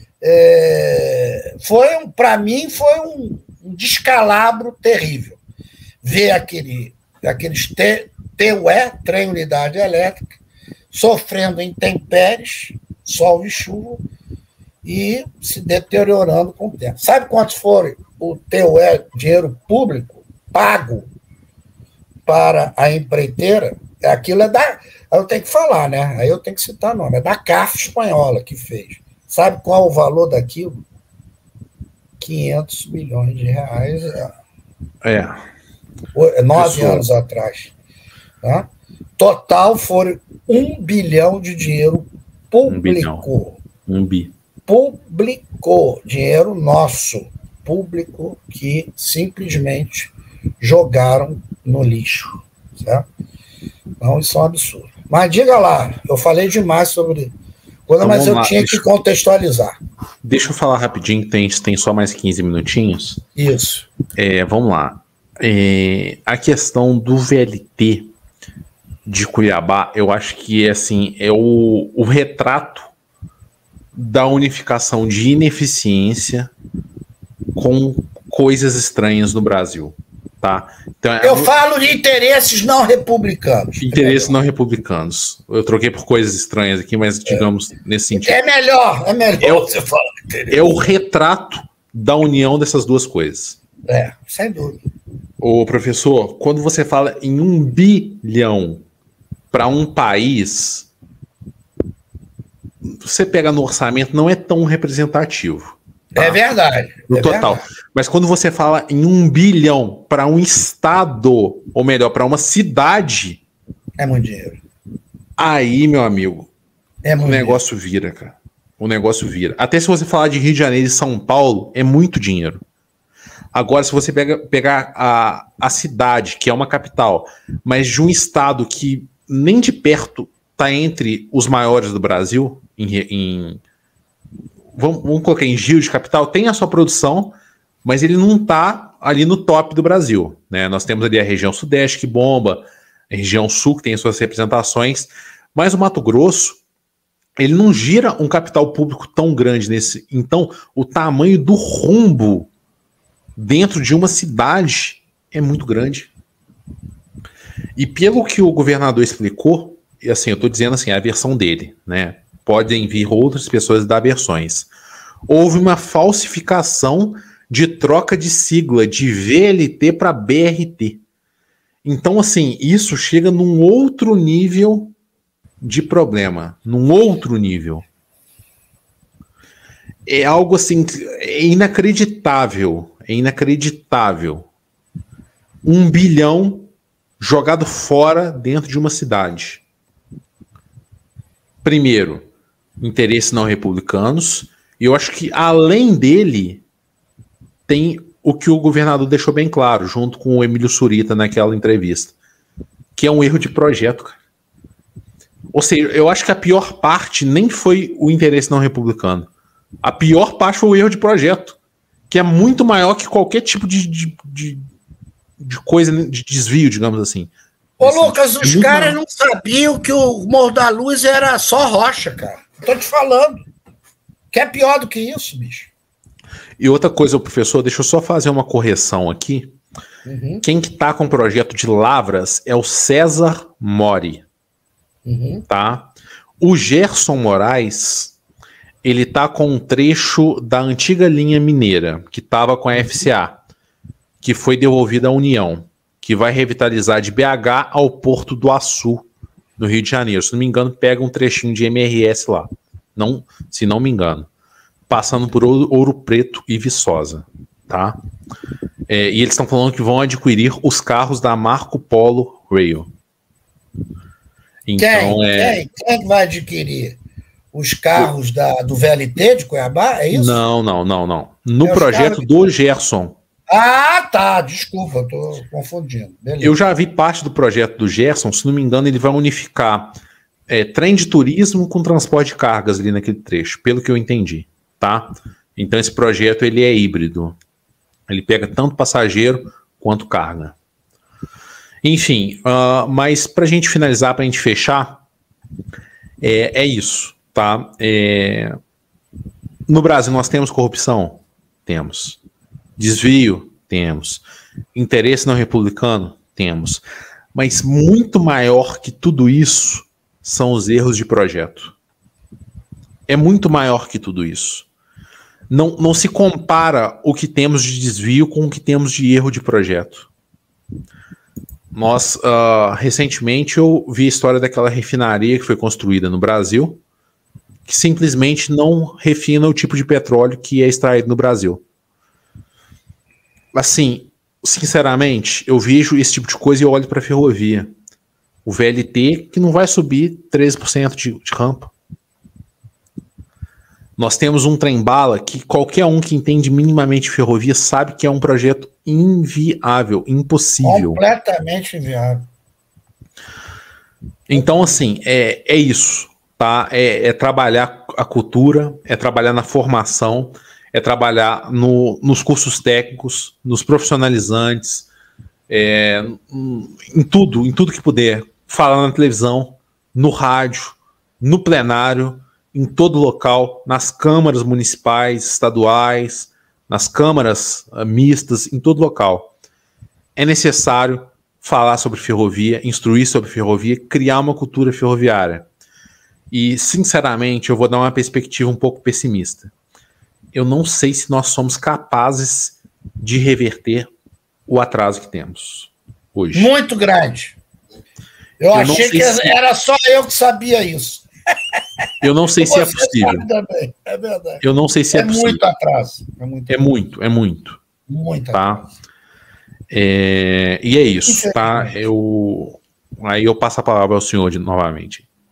É, foi um, para mim, foi um, um descalabro terrível. Ver aquele, aqueles T U E, trem unidade elétrica, sofrendo intempéries, sol e chuva, e se deteriorando com o tempo. Sabe quantos foram o T U E, dinheiro público, pago para a empreiteira? Aquilo é da... Eu tenho que falar, né? Aí eu tenho que citar o nome. É da C A F espanhola que fez. Sabe qual é o valor daquilo? quinhentos milhões de reais. É. Nove Pessoa. anos atrás. Tá? Total foram um bilhão de dinheiro público. Um, um bi. Publicou. Dinheiro nosso. Público que simplesmente jogaram no lixo. Certo? Então, isso é um absurdo. Mas diga lá, eu falei demais sobre coisa, então, mas eu lá. tinha deixa, que contextualizar. Deixa eu falar rapidinho, que tem, tem só mais quinze minutinhos. Isso. É, vamos lá. É, a questão do V L T de Cuiabá, eu acho que assim, é o, o retrato da unificação de ineficiência com coisas estranhas no Brasil. Tá? Então, eu é, falo de interesses não republicanos. Interesses é não republicanos. Eu troquei por coisas estranhas aqui, mas digamos é. nesse sentido. É melhor, é melhor é o, você falar de interesse. É o retrato da união dessas duas coisas. É, sem dúvida. Ô, professor, quando você fala em um bilhão para um país, você pega no orçamento, não é tão representativo. Tá? É verdade. No é total. Verdade. Mas quando você fala em um bilhão para um estado, ou melhor, para uma cidade... É muito dinheiro. Aí, meu amigo, é muito o negócio dinheiro. vira, cara. O negócio vira. Até se você falar de Rio de Janeiro e São Paulo, é muito dinheiro. Agora, se você pega, pegar a, a cidade, que é uma capital, mas de um estado que nem de perto está entre os maiores do Brasil, em, em, vamos, vamos colocar em giro de capital, tem a sua produção, mas ele não está ali no top do Brasil, né? Nós temos ali a região sudeste que bomba, a região sul que tem as suas representações, mas o Mato Grosso, ele não gira um capital público tão grande nesse. Então, o tamanho do rombo dentro de uma cidade é muito grande. E pelo que o governador explicou, e assim, eu estou dizendo assim, a versão dele, né? Podem vir outras pessoas dar versões. Houve uma falsificação de troca de sigla de V L T para B R T. Então, assim, isso chega num outro nível de problema, num outro nível. É algo assim, é inacreditável, é inacreditável. Um bilhão jogado fora dentro de uma cidade. Primeiro, interesses não republicanos, e eu acho que além dele, tem o que o governador deixou bem claro, junto com o Emílio Surita naquela entrevista, que é um erro de projeto, cara. Ou seja, eu acho que a pior parte nem foi o interesse não republicano. A pior parte foi o erro de projeto, que é muito maior que qualquer tipo de, de, de, de coisa, de desvio, digamos assim. Ô, assim, Lucas, os é caras não sabiam que o Morro da Luz era só rocha, cara. Tô te falando. Que é pior do que isso, bicho. E outra coisa, professor, deixa eu só fazer uma correção aqui. Uhum. Quem que tá com o projeto de Lavras é o César Mori. Uhum. Tá? O Gerson Moraes, ele tá com um trecho da antiga linha mineira, que tava com a F C A, que foi devolvida à União, que vai revitalizar de B H ao Porto do Açu, no Rio de Janeiro. Se não me engano, pega um trechinho de M R S lá. Não, se não me engano. Passando por Ouro, Ouro Preto e Viçosa, tá? É, e eles estão falando que vão adquirir os carros da Marco Polo Rail. Então, quem, é... quem, quem vai adquirir? Os carros o... da, do V L T de Cuiabá, é isso? Não, não, não, não. No é carros... projeto do Gerson. Ah, tá, desculpa, eu tô confundindo. Beleza. Eu já vi parte do projeto do Gerson, se não me engano, ele vai unificar é, trem de turismo com transporte de cargas ali naquele trecho, pelo que eu entendi. Tá? Então esse projeto ele é híbrido, ele pega tanto passageiro quanto carga. Enfim, uh, mas para a gente finalizar, para a gente fechar, é, é isso, tá? É... No Brasil nós temos corrupção? Temos. Desvio? Temos. Interesse não republicano? Temos. Mas muito maior que tudo isso são os erros de projeto. É muito maior que tudo isso. Não, não se compara o que temos de desvio com o que temos de erro de projeto. Nós, uh, recentemente, eu vi a história daquela refinaria que foi construída no Brasil, que simplesmente não refina o tipo de petróleo que é extraído no Brasil. Assim, sinceramente, eu vejo esse tipo de coisa e eu olho para a ferrovia. O V L T que não vai subir treze por cento de, de rampa. Nós temos um trem-bala que qualquer um que entende minimamente ferrovia sabe que é um projeto inviável, impossível. Completamente inviável. Então, assim, é, é isso, tá? É, é trabalhar a cultura, é trabalhar na formação, é trabalhar no, nos cursos técnicos, nos profissionalizantes, é, em tudo, em tudo que puder. Falar na televisão, no rádio, no plenário, em todo local, nas câmaras municipais, estaduais, nas câmaras uh, mistas, em todo local. É necessário falar sobre ferrovia, instruir sobre ferrovia, criar uma cultura ferroviária. E, sinceramente, eu vou dar uma perspectiva um pouco pessimista. Eu não sei se nós somos capazes de reverter o atraso que temos hoje. Muito grande. Eu, eu achei que se... era só eu que sabia isso. Eu não sei se é possível. Também. É verdade. Eu não sei se é, é possível. Muito atraso. É muito, é muito, é muito. Muito tá? atraso. É, e é isso, tá? Eu, aí eu passo a palavra ao senhor de, novamente.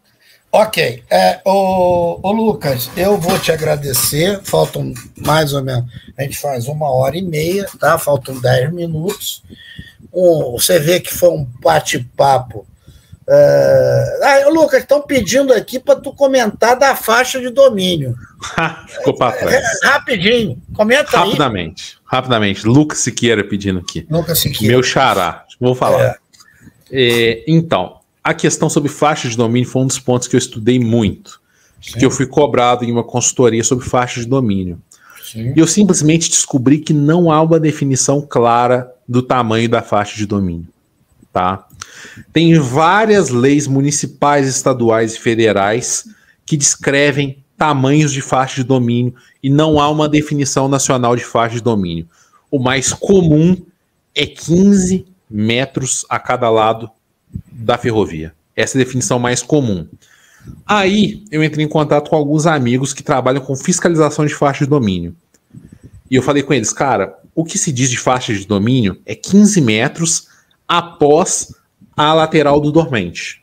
Ok. É, ô, ô, Lucas, eu vou te agradecer. Faltam mais ou menos. A gente faz uma hora e meia, tá? Faltam dez minutos. Um, você vê que foi um bate-papo. É... Ah, Lucas, estão pedindo aqui para tu comentar da faixa de domínio. Ficou para trás. É, rapidinho. Comenta aí. Rapidamente. Rapidamente. Lucas Siqueira pedindo aqui. Lucas Siqueira. Meu xará. Vou falar. É. É, então. A questão sobre faixa de domínio foi um dos pontos que eu estudei muito. Sim. Porque eu fui cobrado em uma consultoria sobre faixa de domínio. Sim. E eu simplesmente descobri que não há uma definição clara do tamanho da faixa de domínio. Tá? Tem várias leis municipais, estaduais e federais que descrevem tamanhos de faixa de domínio e não há uma definição nacional de faixa de domínio. O mais comum é quinze metros a cada lado da ferrovia. Essa é a definição mais comum. Aí eu entrei em contato com alguns amigos que trabalham com fiscalização de faixa de domínio. E eu falei com eles, cara, o que se diz de faixa de domínio é quinze metros após a lateral do dormente.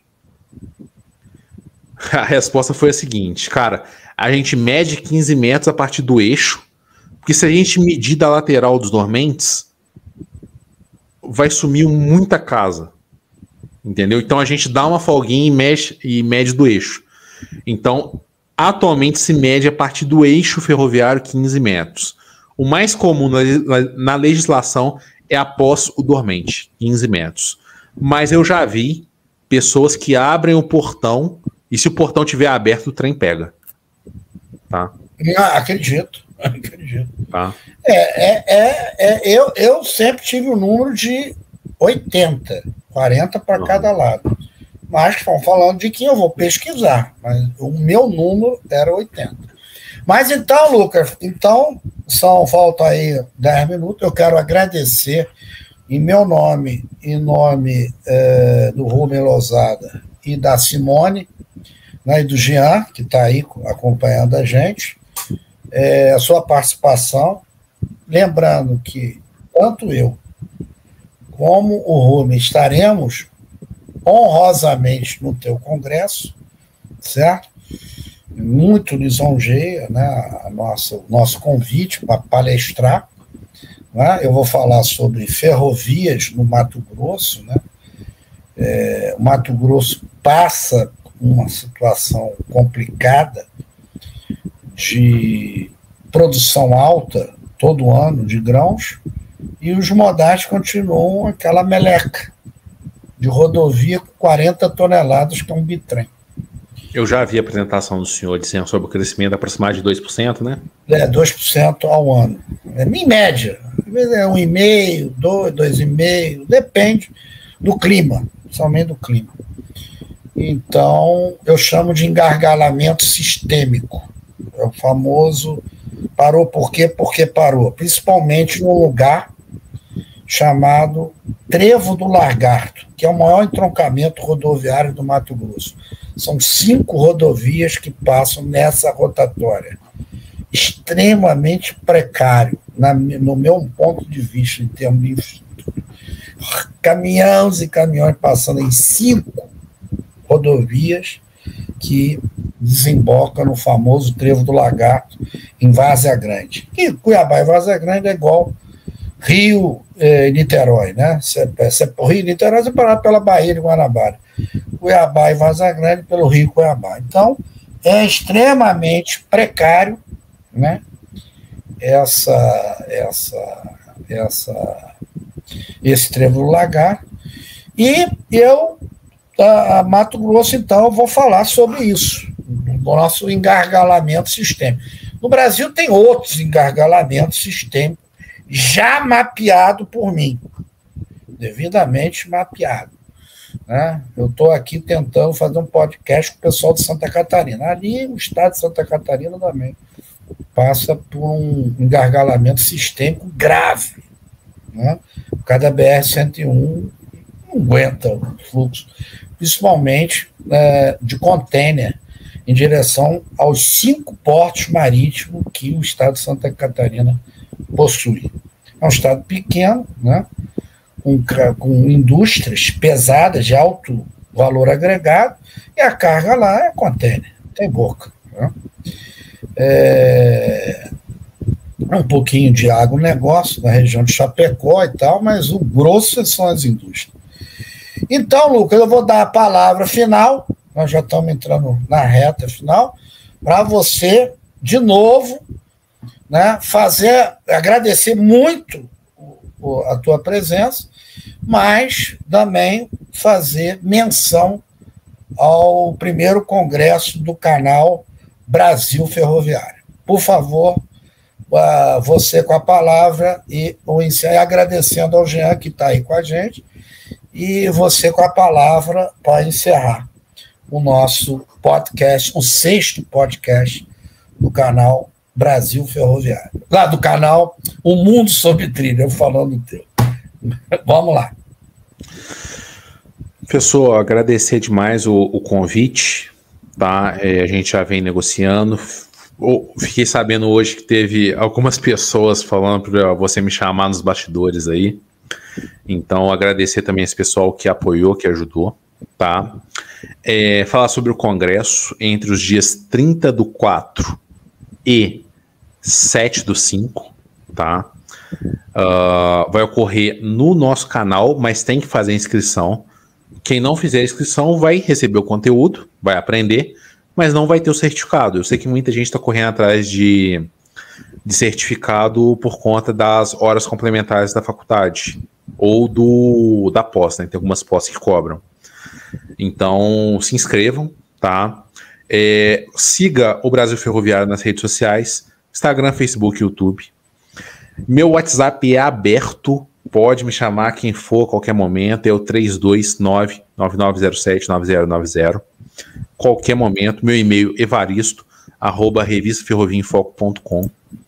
A resposta foi a seguinte, cara, a gente mede quinze metros a partir do eixo, porque se a gente medir da lateral dos dormentes, vai sumir muita casa. Entendeu? Então a gente dá uma folguinha e mede, e mede do eixo. Então, atualmente se mede a partir do eixo ferroviário quinze metros. O mais comum na, na legislação é após o dormente, quinze metros. Mas eu já vi pessoas que abrem o portão e se o portão estiver aberto, o trem pega. Tá? Ah, acredito. acredito. Tá. É, é, é, é, eu, eu sempre tive o um número de oitenta. quarenta para uhum. cada lado. Mas estão falando de que eu vou pesquisar. Mas o meu número era oitenta. Mas então, Lucas, então, são, falta aí dez minutos. Eu quero agradecer em meu nome, em nome é, do Rubem Lozada e da Simone, né, e do Jean, que está aí acompanhando a gente, é, a sua participação. Lembrando que tanto eu como o Rubem estaremos honrosamente no teu congresso, certo? Muito lisonjeia, né, a nossa, o nosso convite para palestrar. Né? Eu vou falar sobre ferrovias no Mato Grosso. Né? É, o Mato Grosso passa uma situação complicada de produção alta todo ano de grãos, e os modais continuam aquela meleca de rodovia com quarenta toneladas, que é um bitrem. Eu já vi a apresentação do senhor dizendo sobre o crescimento aproximado de dois por cento, né? É, dois por cento ao ano. É, em média. Às vezes é um vírgula cinco por cento, dois, dois vírgula cinco por cento, depende do clima, somente do clima. Então, eu chamo de engargalamento sistêmico. É o famoso parou por quê? Porque parou. Principalmente num lugar chamado Trevo do Lagarto, que é o maior entroncamento rodoviário do Mato Grosso. São cinco rodovias que passam nessa rotatória. Extremamente precário, na, no meu ponto de vista, em termos de infraestrutura. Caminhões e caminhões passando em cinco rodovias que desemboca no famoso Trevo do Lagarto, em Várzea Grande. E Cuiabá e Várzea Grande é igual Rio e Niterói, né? Você, você, Rio e Niterói, você parar pela Baía de Guanabara. Cuiabá e Várzea Grande pelo Rio Cuiabá. Então, é extremamente precário, né? Essa, essa, essa, esse Trevo do Lagarto. E eu, a, a Mato Grosso, então, eu vou falar sobre isso, do nosso engargalamento sistêmico. No Brasil tem outros engargalamentos sistêmicos já mapeado por mim, devidamente mapeado. Né? Eu estou aqui tentando fazer um podcast com o pessoal de Santa Catarina. Ali, o estado de Santa Catarina também passa por um engargalamento sistêmico grave. Né? Cada B R cento e um não aguenta o fluxo, principalmente é, de contêiner, em direção aos cinco portos marítimos que o estado de Santa Catarina possui. É um estado pequeno, né, com, com indústrias pesadas de alto valor agregado, e a carga lá é container, tem boca. Né? É, um pouquinho de agronegócio na região de Chapecó e tal, mas o grosso são as indústrias. Então, Lucas, eu vou dar a palavra final, nós já estamos entrando na reta final, para você, de novo, né, fazer, agradecer muito a tua presença, mas também fazer menção ao primeiro congresso do canal Brasil Ferroviário. Por favor, você com a palavra e agradecendo ao Jean que está aí com a gente, e você com a palavra para encerrar o nosso podcast, o sexto podcast do canal Brasil Ferroviário. Lá do canal O Mundo Sob Trilha, eu falando teu. Vamos lá. Professor, agradecer demais o, o convite, tá? É, a gente já vem negociando. Fiquei sabendo hoje que teve algumas pessoas falando para você me chamar nos bastidores aí. Então, agradecer também esse pessoal que apoiou, que ajudou, tá? É, falar sobre o congresso entre os dias trinta do quatro e sete do cinco, tá? Uh, vai ocorrer no nosso canal, mas tem que fazer inscrição. Quem não fizer a inscrição vai receber o conteúdo, vai aprender, mas não vai ter o certificado. Eu sei que muita gente está correndo atrás de, de certificado por conta das horas complementares da faculdade ou do, da pós, né? Tem algumas pós que cobram. Então, se inscrevam, tá? É, siga o Brasil Ferroviário nas redes sociais, Instagram, Facebook, YouTube. Meu WhatsApp é aberto, pode me chamar quem for a qualquer momento, é o três dois nove, nove nove zero sete, nove zero nove zero. Qualquer momento, meu e-mail evaristo, arroba revista ferrovia em foco ponto com.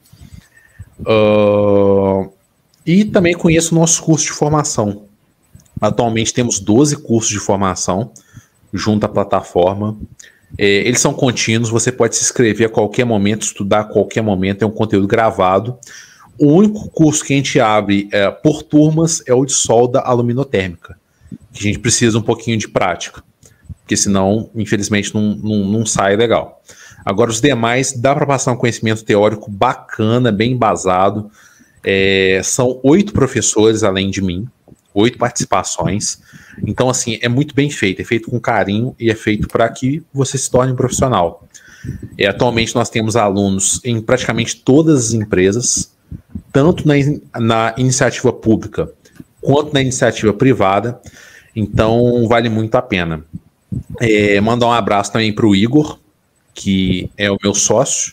Uh, e também conheço o nosso curso de formação. Atualmente temos doze cursos de formação junto à plataforma. É, eles são contínuos, você pode se inscrever a qualquer momento, estudar a qualquer momento, é um conteúdo gravado. O único curso que a gente abre é, por turmas é o de solda aluminotérmica, que a gente precisa um pouquinho de prática, porque senão, infelizmente, não, não, não sai legal. Agora, os demais, dá para passar um conhecimento teórico bacana, bem embasado. É, são oito professores, além de mim, oito participações. Então, assim, é muito bem feito, é feito com carinho e é feito para que você se torne um profissional. É, atualmente, nós temos alunos em praticamente todas as empresas, tanto na, na iniciativa pública quanto na iniciativa privada, então vale muito a pena. É, mandar um abraço também para o Igor, que é o meu sócio,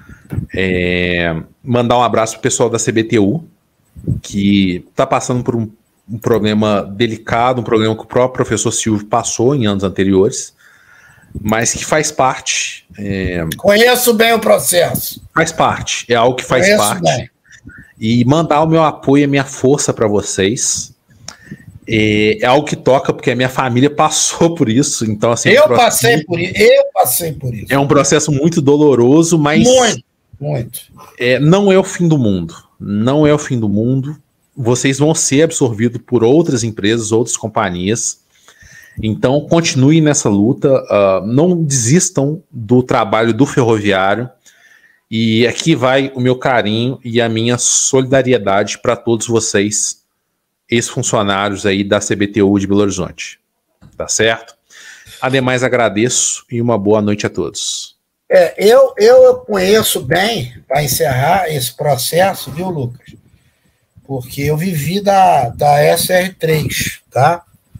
é, mandar um abraço para o pessoal da C B T U, que está passando por um, um problema delicado, um problema que o próprio professor Silvio passou em anos anteriores, mas que faz parte. É, Conheço bem o processo. Faz parte, é algo que faz Conheço parte. Bem. E mandar o meu apoio e a minha força para vocês. É, é algo que toca, porque a minha família passou por isso. Então, assim, eu é um passei muito, por isso. Eu passei por isso. É um processo muito doloroso, mas muito, muito. É, não é o fim do mundo. Não é o fim do mundo. Vocês vão ser absorvidos por outras empresas, outras companhias. Então, continuem nessa luta. Uh, não desistam do trabalho do ferroviário. E aqui vai o meu carinho e a minha solidariedade para todos vocês, ex-funcionários aí da C B T U de Belo Horizonte. Tá certo? Ademais, agradeço e uma boa noite a todos. É, eu, eu conheço bem, para encerrar esse processo, viu, Lucas? Porque eu vivi da, da S R três, tá?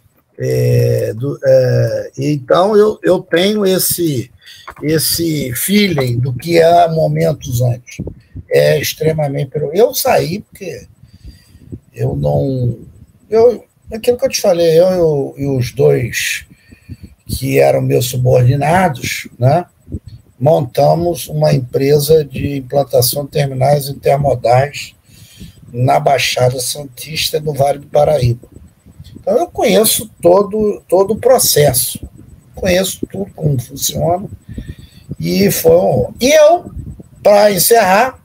É, do, é, então, eu, eu tenho esse... esse feeling do que há momentos antes. É extremamente... Eu saí porque eu não... Eu, aquilo que eu te falei, eu, eu e os dois que eram meus subordinados, né, montamos uma empresa de implantação de terminais intermodais na Baixada Santista, no Vale do Paraíba. Então, eu conheço todo, todo o processo. Conheço tudo, como funciona, e foi um... E eu, para encerrar,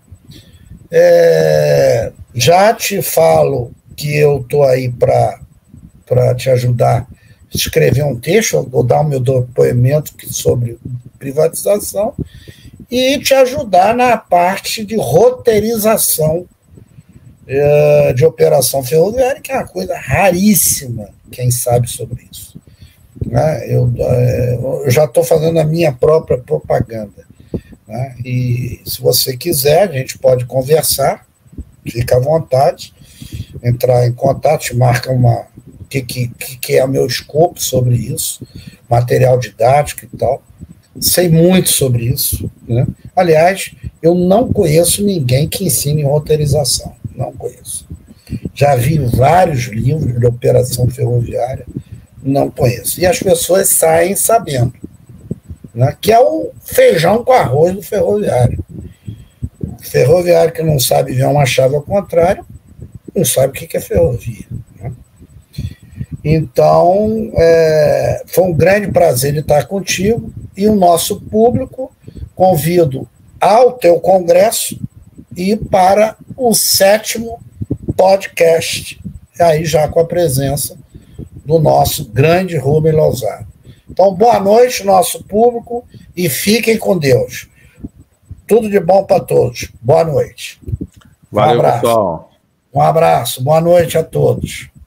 é, já te falo que eu estou aí para te ajudar escrever um texto, ou dar o meu depoimento sobre privatização, e te ajudar na parte de roteirização uh, de operação ferroviária, que é uma coisa raríssima, quem sabe sobre isso. Né? Eu, uh, eu já estou fazendo a minha própria propaganda. Né? E se você quiser, a gente pode conversar, fica à vontade, entrar em contato, marca uma... o que, que, que é o meu escopo sobre isso, material didático e tal. Sei muito sobre isso. Né? Aliás, eu não conheço ninguém que ensine roteirização. Não conheço. Já vi vários livros de operação ferroviária, não conheço. E as pessoas saem sabendo. Né? Que é o feijão com arroz do ferroviário. O ferroviário que não sabe ver uma chave ao contrário, não sabe o que é ferrovia. Né? Então, é, foi um grande prazer de estar contigo e o nosso público convido ao teu congresso e para o sétimo podcast, aí já com a presença do nosso grande Rubem Lozada. Então, boa noite, nosso público, e fiquem com Deus. Tudo de bom para todos. Boa noite. Valeu, um abraço. pessoal. Um abraço. Boa noite a todos.